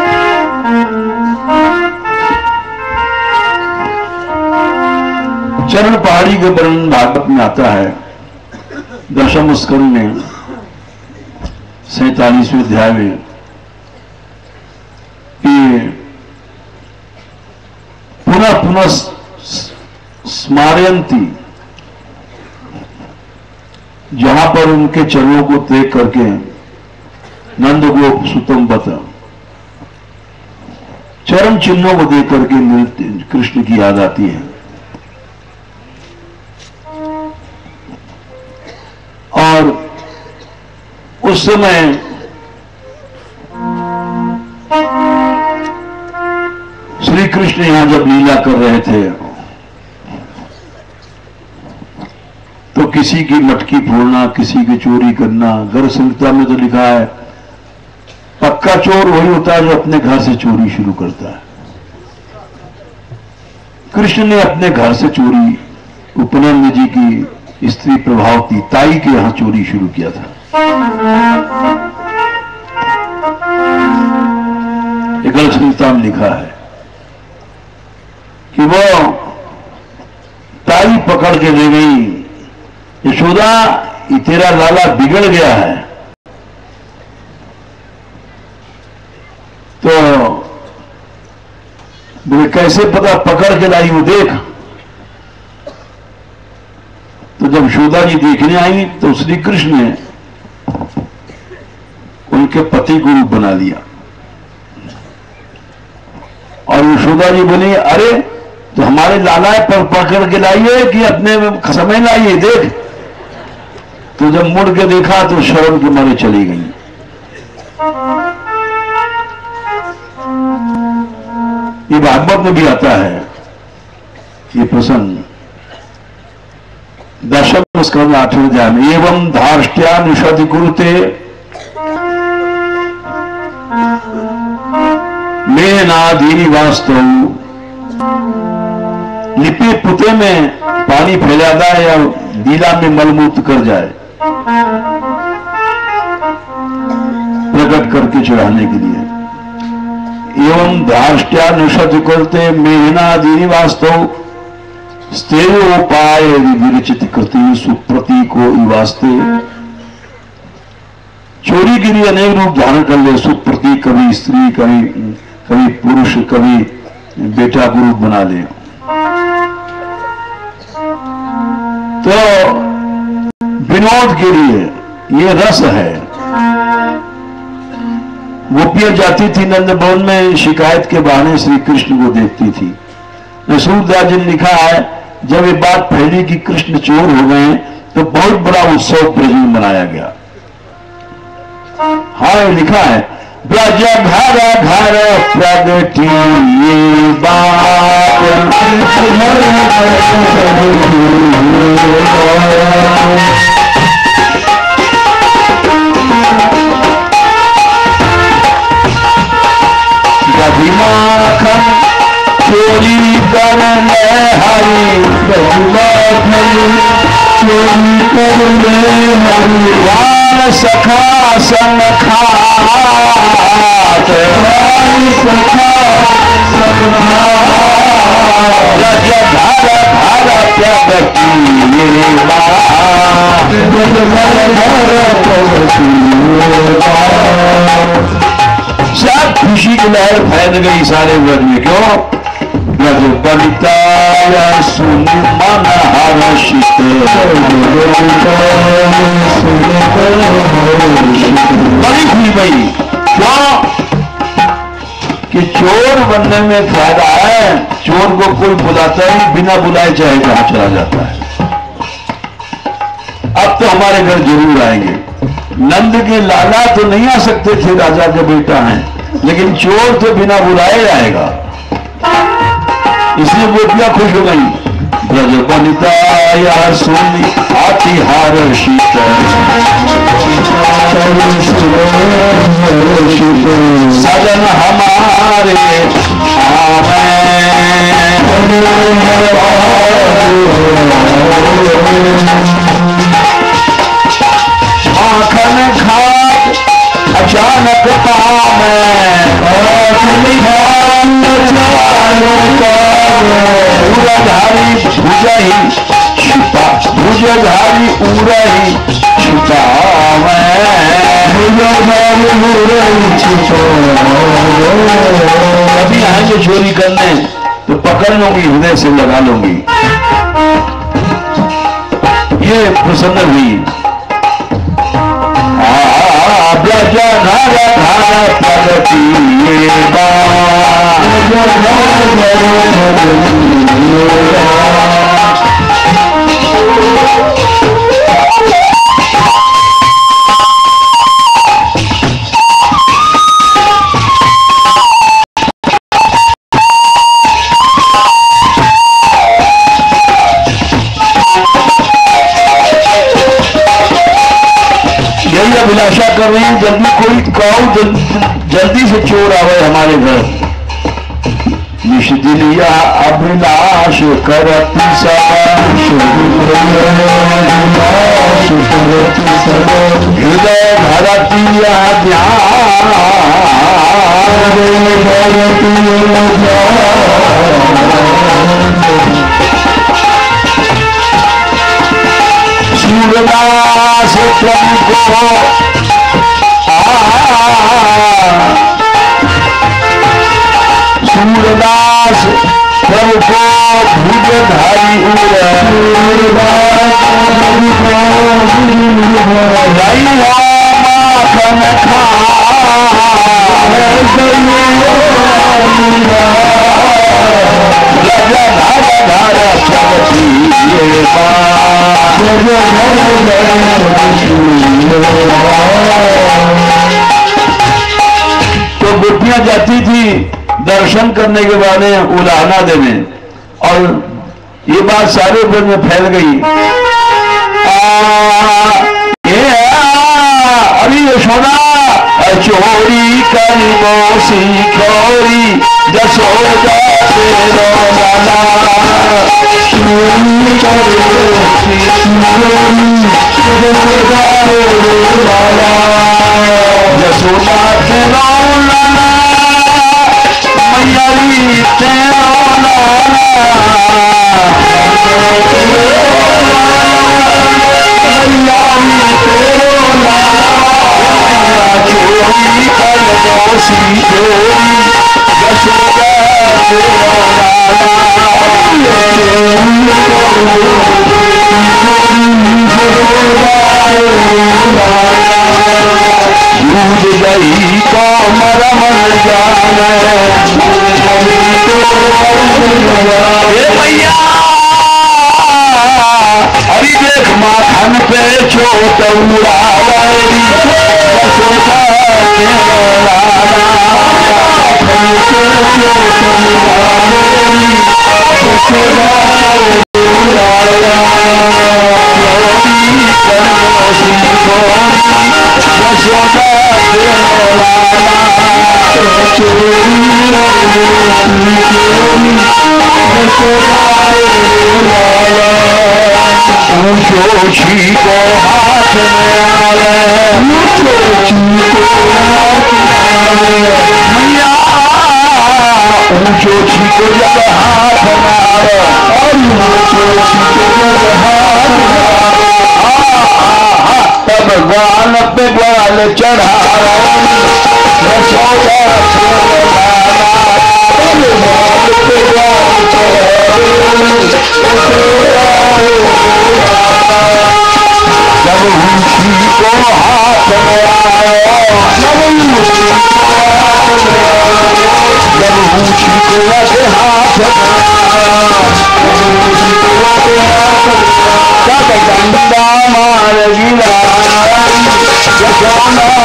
चरण पहाड़ी के वर्णन भागवत में आता है, दशम स्कंद में सैतालीसवें अध्याय में, कि पुनः पुनः स्मारयंती, जहां पर उनके चरणों को देख करके नंद गोप सुतम बत, चरण चिन्हों को देख करके कृष्ण की याद आती है। और उस समय श्री कृष्ण यहां जब लीला कर रहे थे, तो किसी की मटकी फोड़ना, किसी की चोरी करना, गर्भ संहिता में तो लिखा है पक्का चोर वही होता है जो अपने घर से चोरी शुरू करता है। कृष्ण ने अपने घर से चोरी उपनंद जी की स्त्री प्रभावती ताई के यहां चोरी शुरू किया था। एक संहिता में लिखा है कि वो ताई पकड़ के ले गई, यशोदा ये तेरा लाला बिगड़ गया है। तो बोले कैसे पता? पकड़ के लाई वो देख। तो जब यशोदा जी देखने आई तो श्री कृष्ण ने उनके पति को रूप बना लिया और यशोदा जी बोली अरे तो हमारे लाला पर पकड़ के लाइए कि अपने समय लाइए देख। तो जब मुड़ के देखा तो शर्म के मारे चली गई। ये भागवत में भी आता है ये प्रसंग, दशम स्कंद आठवें अध्याय में। एवं धार्ष्ट्या निषद कुरुते मेनादीनी वास्तव, लिपि पुते में पानी फैलाता है या दीला में मलमूत्र कर जाए प्रकट करके चढ़ाने के लिए। एवं धार्ष्ट्या निषद करते मेहनादीनी वास्तव स्तेयोपाय विरचित कृति सुप्रति को वास्ते। चोरी के लिए अनेक रूप धारण कर ले सुप्रति, कभी स्त्री कभी कभी पुरुष कभी बेटा को रूप बना ले। तो विनोद के लिए ये रस है। गोपियां जाती थी नंद भवन में, शिकायत के बहाने श्री कृष्ण को देखती थी। सूरदास जी ने लिखा है जब ये बात फैली कि कृष्ण चोर हो गए तो बहुत बड़ा उत्सव ब्रज में मनाया गया। हाँ ये लिखा है ब्रज घर घर प्रगति ये बात, गभी माखन चोरी करने हरि, चोरी करने हरि, वान सखा संग खात, सखा संग रज धर धर प्रगति ये बात, सब खुशी की लहर फैल गई सारे वर्ग में। क्यों? ब्रज बनिता सुन मन हर्षित, बड़ी खुशी भई। क्यों? कि चोर बनने में फायदा है। चोर को कोई बुलाता ही बिना बुलाए चाहे जहां चला जाता है। अब तो हमारे घर जरूर आएंगे। नंद के लाला तो नहीं आ सकते थे, राजा का बेटा है, लेकिन चोर तो बिना बुलाए आएगा। इसलिए गोपियां खुश हो गई। ब्रज बनिता यार सोनी आती हार शीत, सजन हमारे माखन घाट अचानक पावे, उड़धारी भुजही छिपा, भुजधारी उड़ही छिपावे, कभी आएंगे चोरी करने तो पकड़ लूंगी, हृदय से लगा लूंगी। ये प्रसन्न हुई। ब्रज धर धर प्रगति ये अभिलाषा कर रही हूं, जल्दी कोई काऊ चोर आवे हमारे घर। निश दिलिया अभिलाष करती हृदय भरतिया सूरदास प्रभु को सूरदास प्रभु को भुजधारी माखन खा तो गोपियां जाती थी दर्शन करने के बाद उलाहना देने, और ये बात सारे ब्रज में फैल गई। अरे यशोदा चोरी करी मौसी चोरी जसोदा तेरो लाला चोरी करी मौसी जसोदा तेरो लाला जसोदा तेरो लाला मैयारी तेरो लाला चोरी कर मौसी चोरी जसोदा तेरो दूध गई को मरमर जाने भैया अरे देख माखन पे चोट उड़ा जोशी को हाथ में आए भैया जोशी को जब हाथ मारो और जोशी को जब हाथ तब ग्वाल पे ग्वाल चढ़ा जब ऊँची को हाथ में आया जब ऊँची को लगे हाथ जब डंडा मार गिरा जसोदा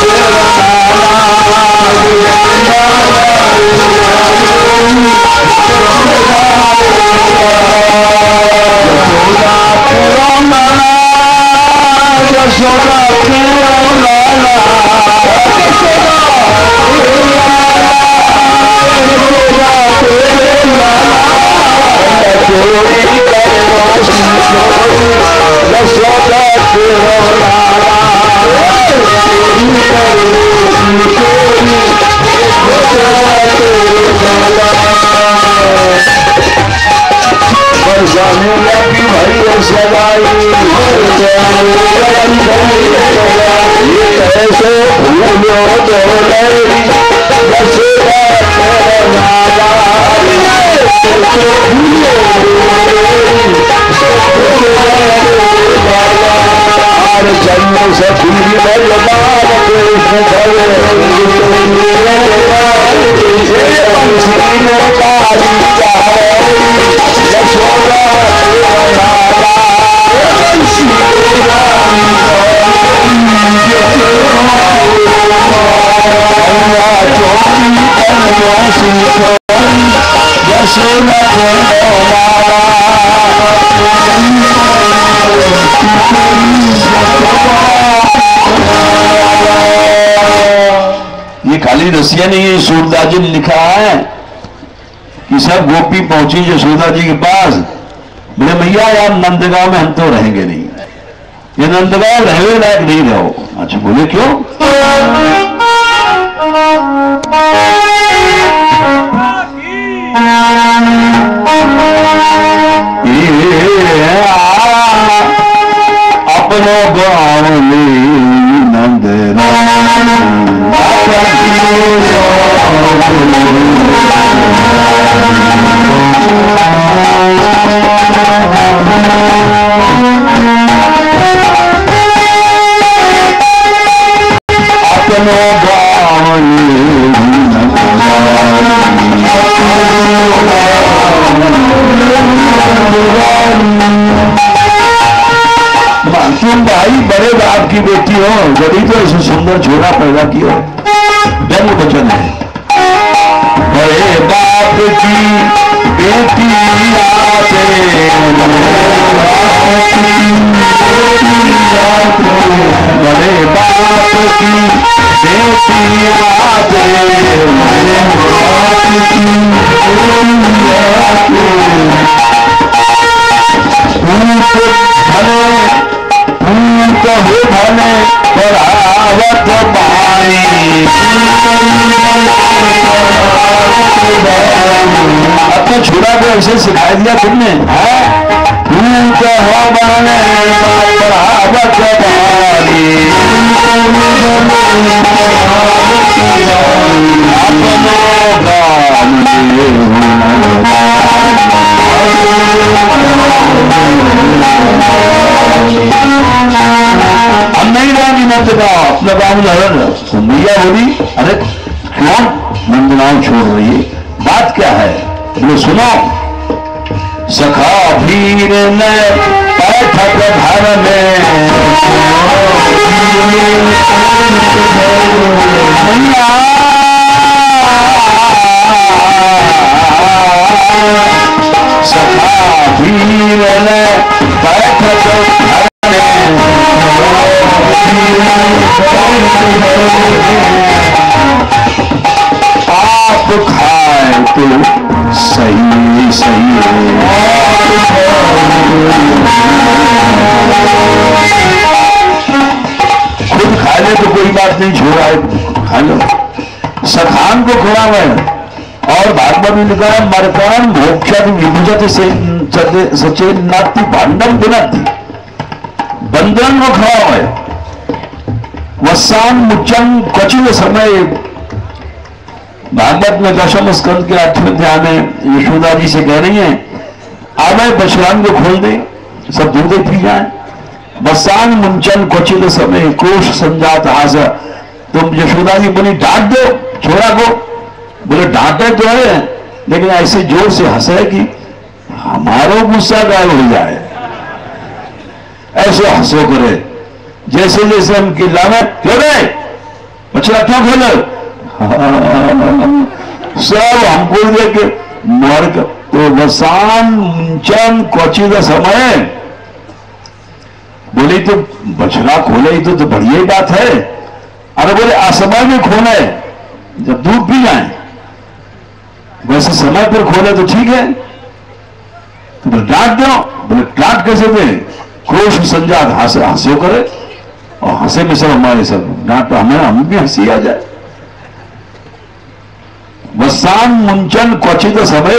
जसोदा तेरो लाला चोरी करे मौसी चोरी जसोदा तेरो लाला चोरी करे मौसी चोरी जसोदा तेरो लाला बरसाने लगी भरी सगाई ये कैसे भूलो तो लड़ी जसोदा तेरो लाला और जन्म से भूल बलवान कृष्ण भरे जसोदा ये खाली मेरी रसिया नहीं है, सूरदास जी ने लिखा है कि सब गोपी पहुंची यशोदा जी के पास, बोले मैया यार नंदगांव में हम तो रहेंगे नहीं, ये नंदगांव रहने लायक नहीं रहो। अच्छा बोले क्यों? अपनो गाँव नंद अपनो गाँव तुम भाई बड़े बाप की बेटी हो, जब तो ऐसे सुंदर छोरा पैदा किया, जन्म वचन है। बड़े बाप की बेटी आते, बड़े बाप की बेटी आते, भले भले पढ़ावत पानी, अब तो छुड़ा को ऐसे सिखा दिया तुमने, हो बने पढ़ावत पानी, अपनो गाँव हम नहीं रहेंगे नंदगांव, अपना गाँव लड़न। मैया बोली अरे क्यों नंदगांव छोड़ रही है, बात क्या है? बोले सुनो, सखा भीर ने बैठक घर में, सखा भीर ने बैठक घर आप खाए तो सही सही खुद खा ले तो कोई बात नहीं, छोड़ा है खा लो, सखान को खुलावे। और भागवत में लिखा है मरकान मोक्षादि विभुजत से सचे नाती भांडम गुनाती, बंधन को खवावे। वसान मुच्चन क्वचित समय, भागवत में दशम स्कंद के आठवें अध्याय में यशोदा जी से कह रही हैं आवे बछड़ान को खोल दे, सब दूधे पी जाए। वसान मुंचन क्वचित समय कोश संजात हास, तुम यशोदा जी बोली डांट दो छोरा को, बोले डांटे तो है लेकिन ऐसे जोर से हंसे कि हमारो गुस्सा गायब हो जाए, ऐसे हंसो करे जैसे जैसे हम किला में क्यों गए बछड़ा क्यों खोलो, सब हमको देख मर। तो वसान मुंचन क्वचित समय, बोली तो बछड़ा खोले तो, तो बढ़िया ही बात है। अरे बोले असमय में खोले जब दूध पी जाए, वैसे समय पर खोले तो ठीक है, तो बोले डांट दो। बोले डांट कैसे दे, क्रोश संजात हंसे हंसे करे, और हंसे में सब हमारे सब डांट हमें हम भी हंसी आ जाए। वसान मुंचन क्वचित समय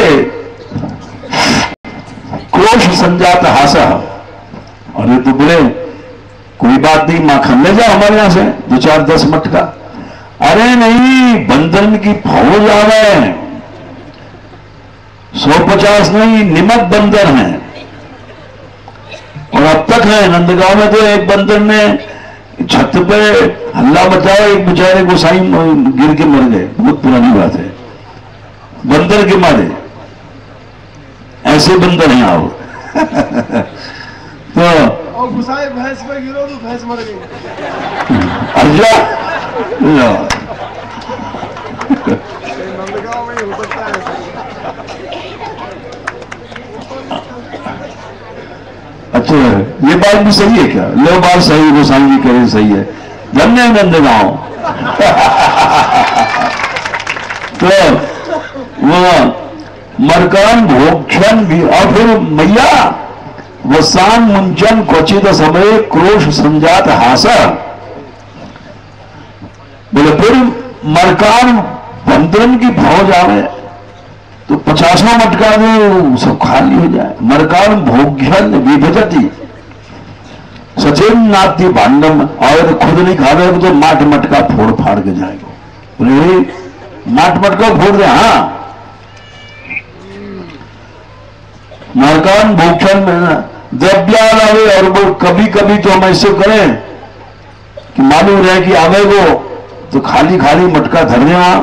क्रोश संजात हासा, और ये तो बोले कोई बात नहीं माखन ले जाओ हमारे यहां से दो चार दस मटका। अरे नहीं, बंधन की फौज आवे, सौ पचास नहीं निमक बंदर है, और अब तक है नंदगांव में। तो एक बंदर ने छत पे हल्ला मचाया, एक बेचारे गोसाई गिर के मर गए, बहुत पुरानी बात है, बंदर के मारे। ऐसे बंदर हैं आओ तो और गुस्साए भैंस पे गिरो तो भैंस मर गई। अर्जा नंदगांव में हो सकता है। अच्छा ये बात भी सही है क्या? लो बात सही, गोसाई जी कह रहे सही है। धन्य नंदगांव तो वह मरकान भोक्षण भी। और फिर मैया वसान मुंचन क्वचित समय क्रोश संजात हासा। बोले फिर मरकान बंदरन की फौज आवे तो पचासों मटका दे सब खाली हो जाए। मरकान भोग्यन विभजती सचेन नाती भांडम। और खुद नहीं खावे तो माट मटका फोड़ फाड़ के जाएगा। बोले माट मटका फोड़ दे। हाँ, मरकान भोक्षण में द्रव्याल आवे। और वो कभी कभी तो हम ऐसे करें कि मालूम रहे कि आवे वो तो खाली खाली मटका धर दे वहां,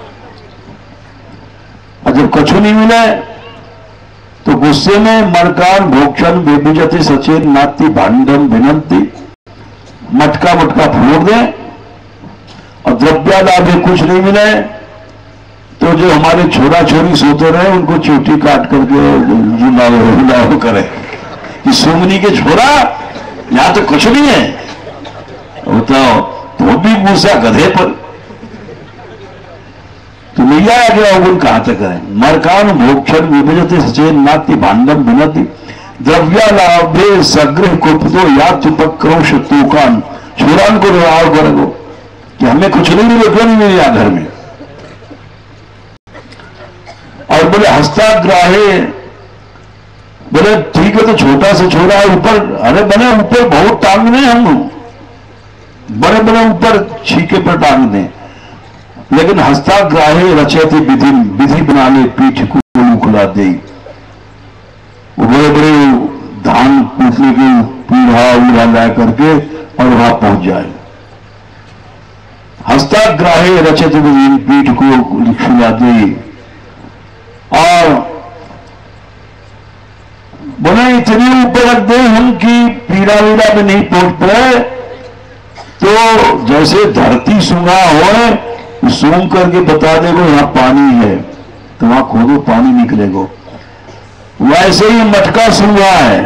और जब कछु नहीं मिले तो गुस्से में मरकान भोक्षण बेबुजती सचेत नाती भांडम विनंती। मटका मटका फोड़ दे। और द्रव्यालाभे कुछ नहीं मिले तो जो हमारे छोरा छोरी सोते रहे उनको चोटी काट करके रुलाओ रुलाओ करे कि सुमनी के छोरा यहां तो कुछ नहीं है। बताओ तो भी गुस्सा गधे पर। तो मैया आगे अवगुण कहां तक है। मरकान भोक्षण विभजते सचेन नाति भांडम विनती द्रव्यालाभे सग्रह कुपतो या चुपक्रोश तूकान। छोरान को रुलाओ करो कि हमें कुछ नहीं मिले, क्यों नहीं मिले घर में। और बोले हस्ताग्राहे। बोले ठीक है तो छोटा से छोरा है ऊपर। अरे बने ऊपर बहुत टांग दें हम, बड़े बड़े ऊपर छीके पर टांग दें, लेकिन हस्ताग्राहे रचयति विधि। विधि बना ले पीठ को खुला दे। वो बड़े बड़े धान कूटने की पीढ़ा उड़ा ला करके और वहां पहुंच जाए। हस्ताग्राहे रचयति विधि पीठ को खुला दे। और बोले इतनी ऊपर रख दे हम कि पीड़ा वीड़ा में नहीं पहुंच पाए तो जैसे धरती सूंघा हो, सूंघ करके बता देगो यहां पानी है तो वहां खोदो पानी निकलेगो। वैसे ही मटका सूंघा है,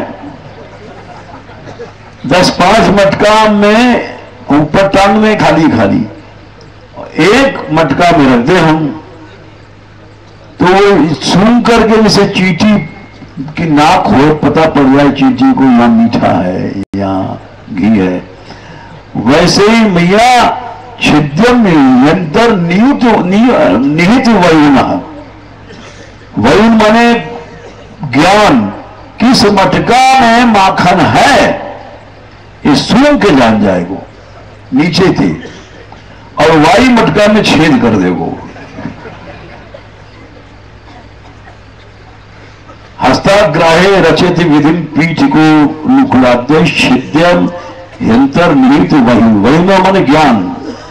दस पांच मटका में ऊपर टांग में खाली खाली, एक मटका में रख दे हम तो सूंघ करके जैसे चींटी की नाक हो पता पड़ जाए चींटी को यहां मीठा है यहां घी है। वैसे ही मैया छिद्यम निरंतर नियुत निहित वयुन। वयुन माने ज्ञान। किस मटका में माखन है ये सूंघ के जान जाएगो नीचे थे, और वायु मटका में छेद कर देगो। हस्ताग्राहे रचयति विधि पीठ को लुकुलाद्य छिद्यम यंत्र निहित वही। वही में माने ज्ञान।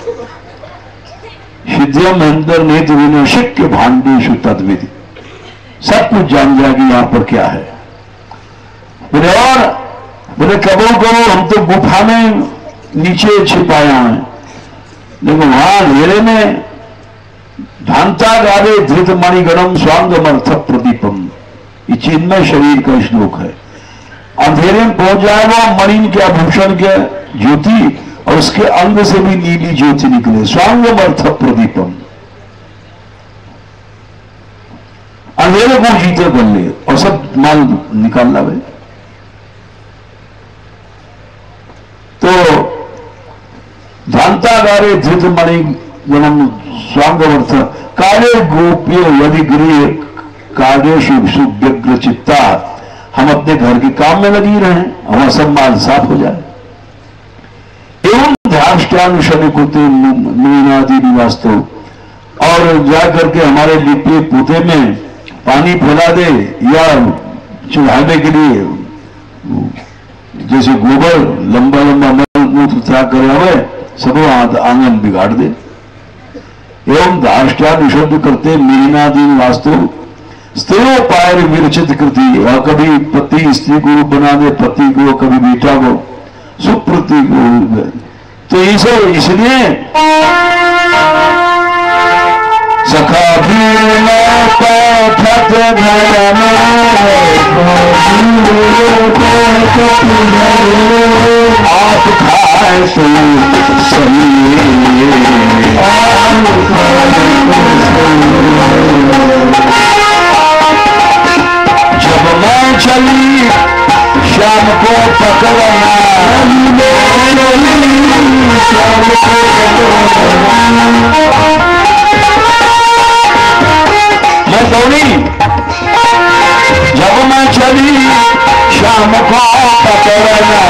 छिद्यम यंत्र निहित विनशिक्य भांडेशु तद्विधि। सब कुछ जान जाएगी यहां पर क्या है। बोले और बोले कबो कबो हम तो गुफा में नीचे छिपाया है, लेकिन वहां अंधेरे में धांतागारे धृत मणिगणम स्वांगमर्थ प्रदीपम। ये चिन्मय शरीर का श्लोक है। अंधेरे में पहुंच जाएगा मणि के आभूषण के ज्योति, और उसके अंग से भी नीली ज्योति निकले। स्वांगमर्थ प्रदीपम। अंधेरे को जीते कर ले और सब माल निकालना भाई। तो धांतागारे धृत मणि गणम स्वांगमर्थ काले गोप्य यदि गृह कार्य व्यग्र चित्ता। हम अपने घर के काम में लगी रहे, हमारा सब माल साफ हो जाए। एवं ध्याष्टानुषण कुते मीनादि निवास्तो। और जाकर के हमारे लिपे पुते में पानी फैला दे, या चढ़ाने के लिए जैसे गोबर लंबा लंबा मल मूत्र त्याग करे हवे सब आंगन बिगाड़ दे। एवं धाष्टानुषण करते मीनादि निवास्तो। स्त्रियों पायर विरचित कृति। और कभी पति स्त्री को बना दे, पति को, कभी बेटा को, सुप्रति को। तो इसे इसलिए सखा भीड़ में बैठत घर में आप खाए तो सही जब मैं चली शाम को पकड़ना मैं दौड़ी जब मैं चली शाम को पकड़ना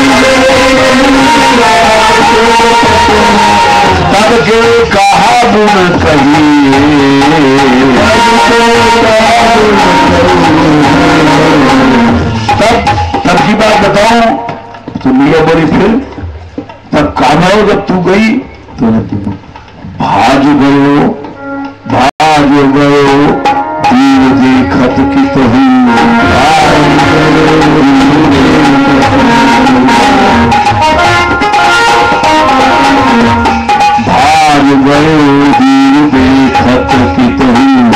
तब के कहा बुन कहिए तब तब की बात बताऊं तो मिया बोली फिर तब काम हो जब तू गई तो भाज गयो भाज गयो तीर देखत की तो भाज गयो तीर देखत की तो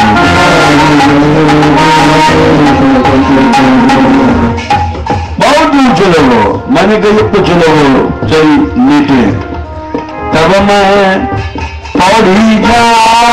बहुत दूर चले वो मैंने कही तो चलो वो चल नीचे तब मैं पौड़ी जा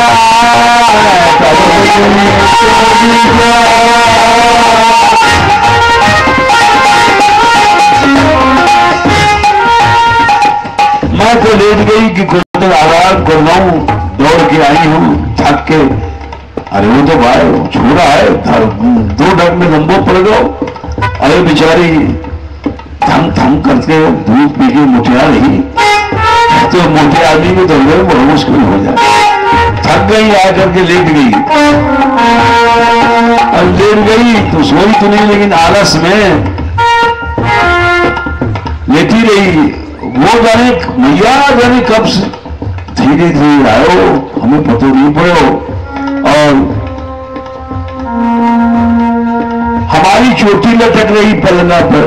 मैं तो लेट गई कि कुछ आवाज गुरनाऊ दौड़ के आई हूं थक के अरे वो तो भाई छोड़ा है दो डग में लंबो पड़ गयो अरे बेचारी थम थम करके दूध पी के मुठिया रही तो मोटे आदमी को तो बड़ा मुश्किल हो जाए थक गई आकर के लेट गई अब लेट गई तो सोई तो नहीं लेकिन आलस में लेटी रही वो जाने मैया जाने कब से धीरे धीरे आयो हमें पता नहीं पड़ो और हमारी चोटी लटक रही पलंगा पर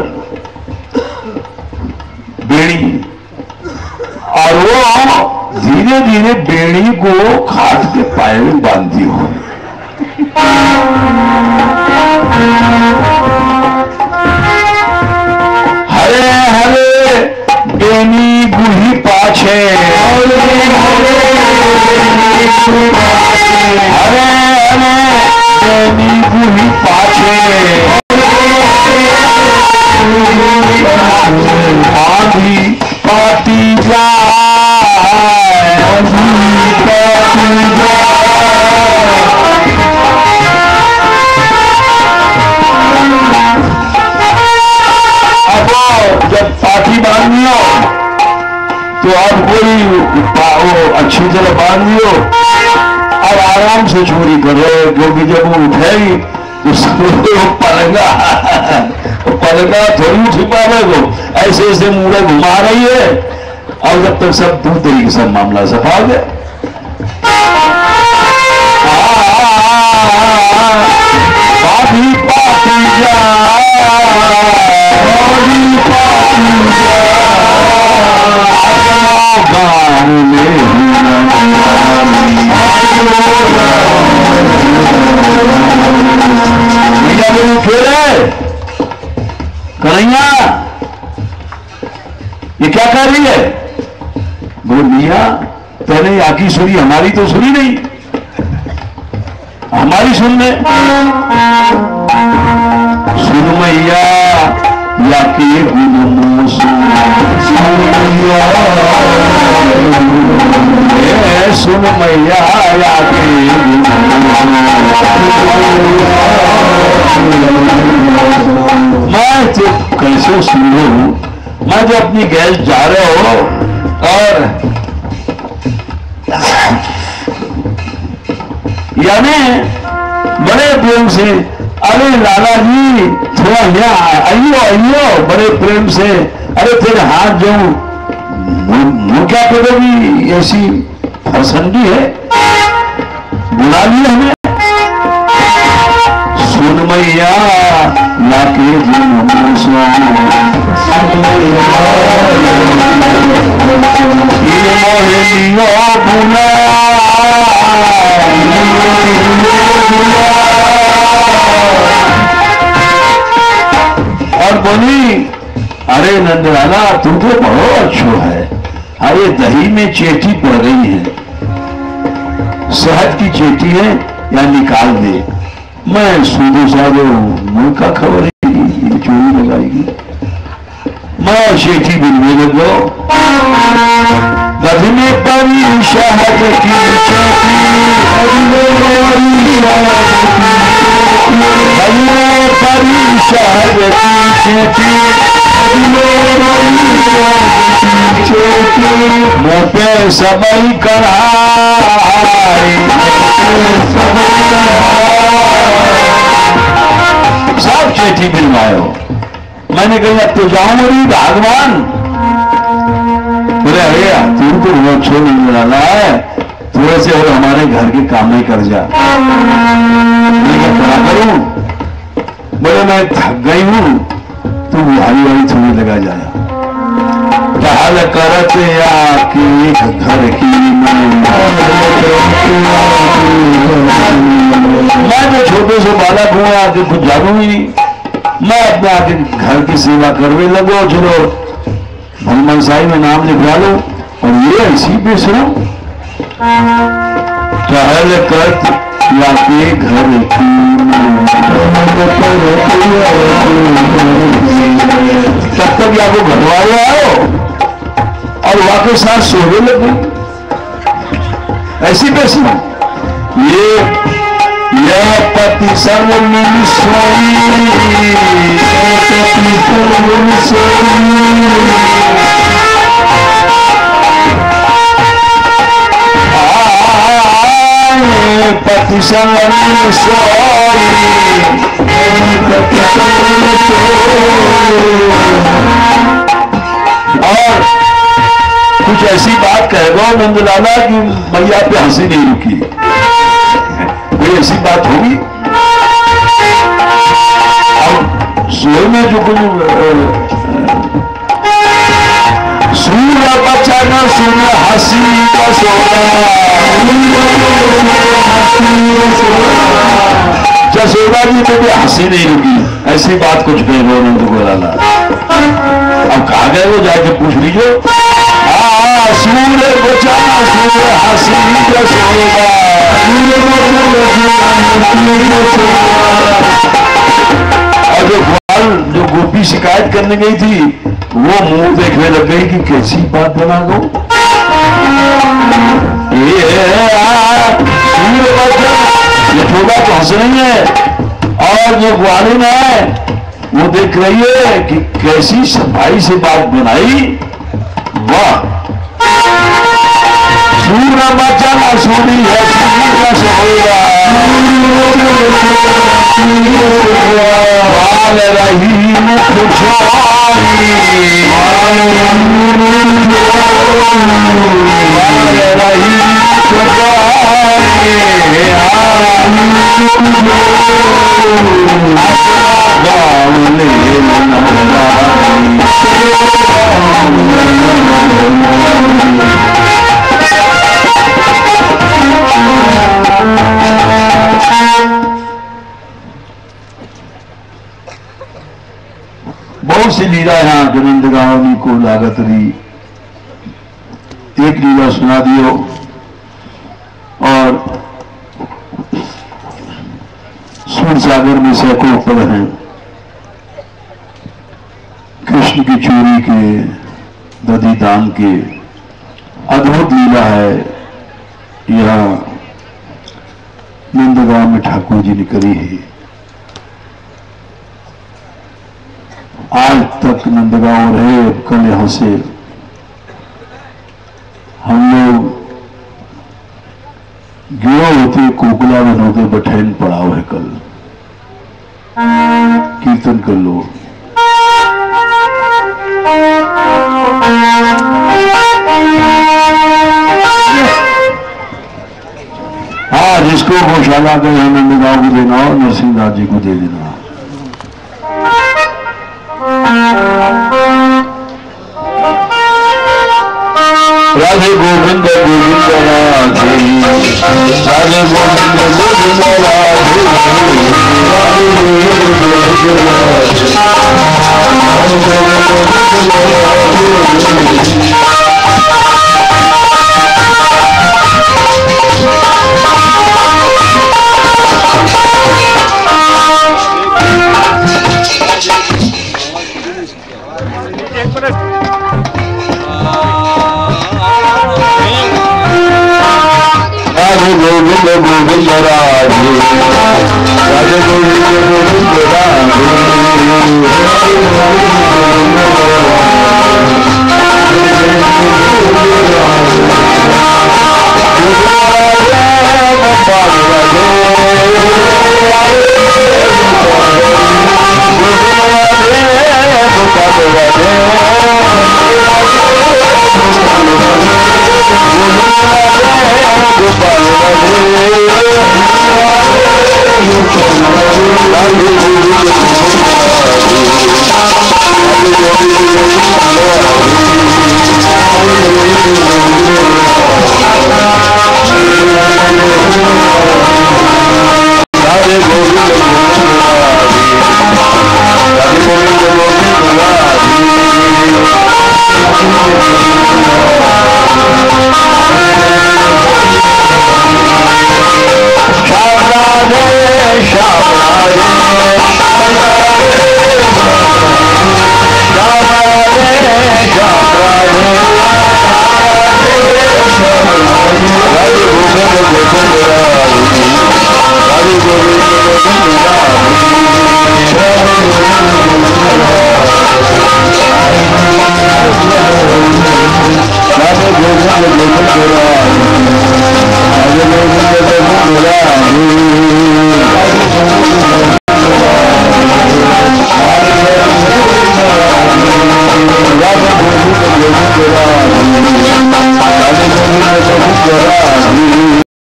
बेड़ी और वो धीरे धीरे बेड़ी को खाट के पाए में बांधी हो हरे हरे बेनी गुही पाछे हरे हरे बेनी गुही पाछे आंधी पाती जाए आंधी पाती जाए अब जब पाठी बांध लियो तो अब कोई वो अच्छी तरह बांध लियो अब आराम से चोरी करो क्योंकि जब वो उठेगी तो वो पलंगा पलंगा थोड़ी छिपावे को ऐसे ऐसे मुड़े घुमा रही है और जब तक सब दो तरीके से मामला सफा गया पापी पापी जा कन्हैया ये क्या कर रही है बोले मियाँ पहले आकी सुनी हमारी तो सुनी नहीं हमारी सुनने सुन मैया या के गुनो सुन सुन मैया या के मैं तो कैसे सुन लूं मैं जो अपनी गैस जा रहे हो और यानी बड़े प्रेम से अरे लाला जी थोड़ा यहाँ आइयो आइयो बड़े प्रेम से अरे तेरे हाथ जो मुँह क्या करोगी ऐसी फरसंगी है बुला ली हमें सुन मैया लाके मोहिनियो बुला नंदलाला तू तो बड़ो अच्छो है, अरे दही में चेटी पड़ गई है, शहद की चेटी है या निकाल दे। मैं सूदो साधो मुंह का खबर ही चोरी लगाएगी। मैं चेटी बिनने लगो, दही में पड़ी शहद की चेटी, दही में पड़ी शहद की चेटी, मुँह पे सबई कढ़ाई, सब चेठी बिलवायो। मैंने कहा तो जाऊं मेरी भगवान, बोले अरे तू तो वो अच्छो नहीं डाला है, थोड़े से और हमारे घर के काम नहीं कर जा। मैं क्या करूं? बोले मैं थक गई हूं, तू भारी वाली थोड़ी लगा जाए। पहल करते आके घर की मैं तो छोटे से बालक हूं, आके कुछ जानू ही नहीं। मैं अपने आके घर की सेवा करने लगो, चलो भगवान साई में नाम लिखवा लो, और ये ऐसी पे सुनो पहल करते आके घर की तब तक या को घरवाले आओ और वहां के साथ सोने लगे। ऐसी कैसी ये ये पति सर्वमिल सोई, पति सर्वमिल सोई, पति सर्वमिल सोई, पति सर्वमिल सोई। और कुछ ऐसी बात कह दो नंदलाला कि मैया पे हंसी नहीं रुकी। कोई ऐसी बात होगी? अब सोए में जो कुछ सूर्य बचन सुन हंसी का सोना, जसोदा जी पे भी हंसी नहीं रुकी। ऐसी बात कुछ कह दो नंदलाला। अब कहा गए वो जाके पूछ लीजिए। सूर्य बचाना सूर्य हंसी जसोदा, और जो ग्वाल जो गोपी शिकायत करने गई थी वो मुंह देखने लग गई कि कैसी बात बना दो। ये सूर्य बचा यशोदा तो हंस रही है, और जो ग्वालिन है वो देख रही है कि कैसी सफाई से बात बनाई। वाह, सूर्य बचन सूरी है सूर्य सोया, बाल रही मुख छोरी, बाल रही बहुत सी लीला यहाँ नंदगांव को लागत रही। एक लीला सुना दियो, और सूर सागर में सैकड़ों पद हैं कृष्ण की चोरी के, दधी दान के। अद्भुत लीला है यह नंदगांव में ठाकुर जी ने करी है। आज तक नंदगांव रहे, कल यहां से हम लोग गिरो होते कोकला में होते बठैन पड़ाव है। कल कीर्तन कर लो। हाँ, जिसको गौशाला का यहाँ नंदगांव को देना हो नरसिंहदास जी को दे देना। राधे गोविंद गोविंद राधे, राधे गोविंद गोविंद राधे, राधे गोविंद गोविंद राधे। गोविंद राधे राधे गोविंद गोविंद राधे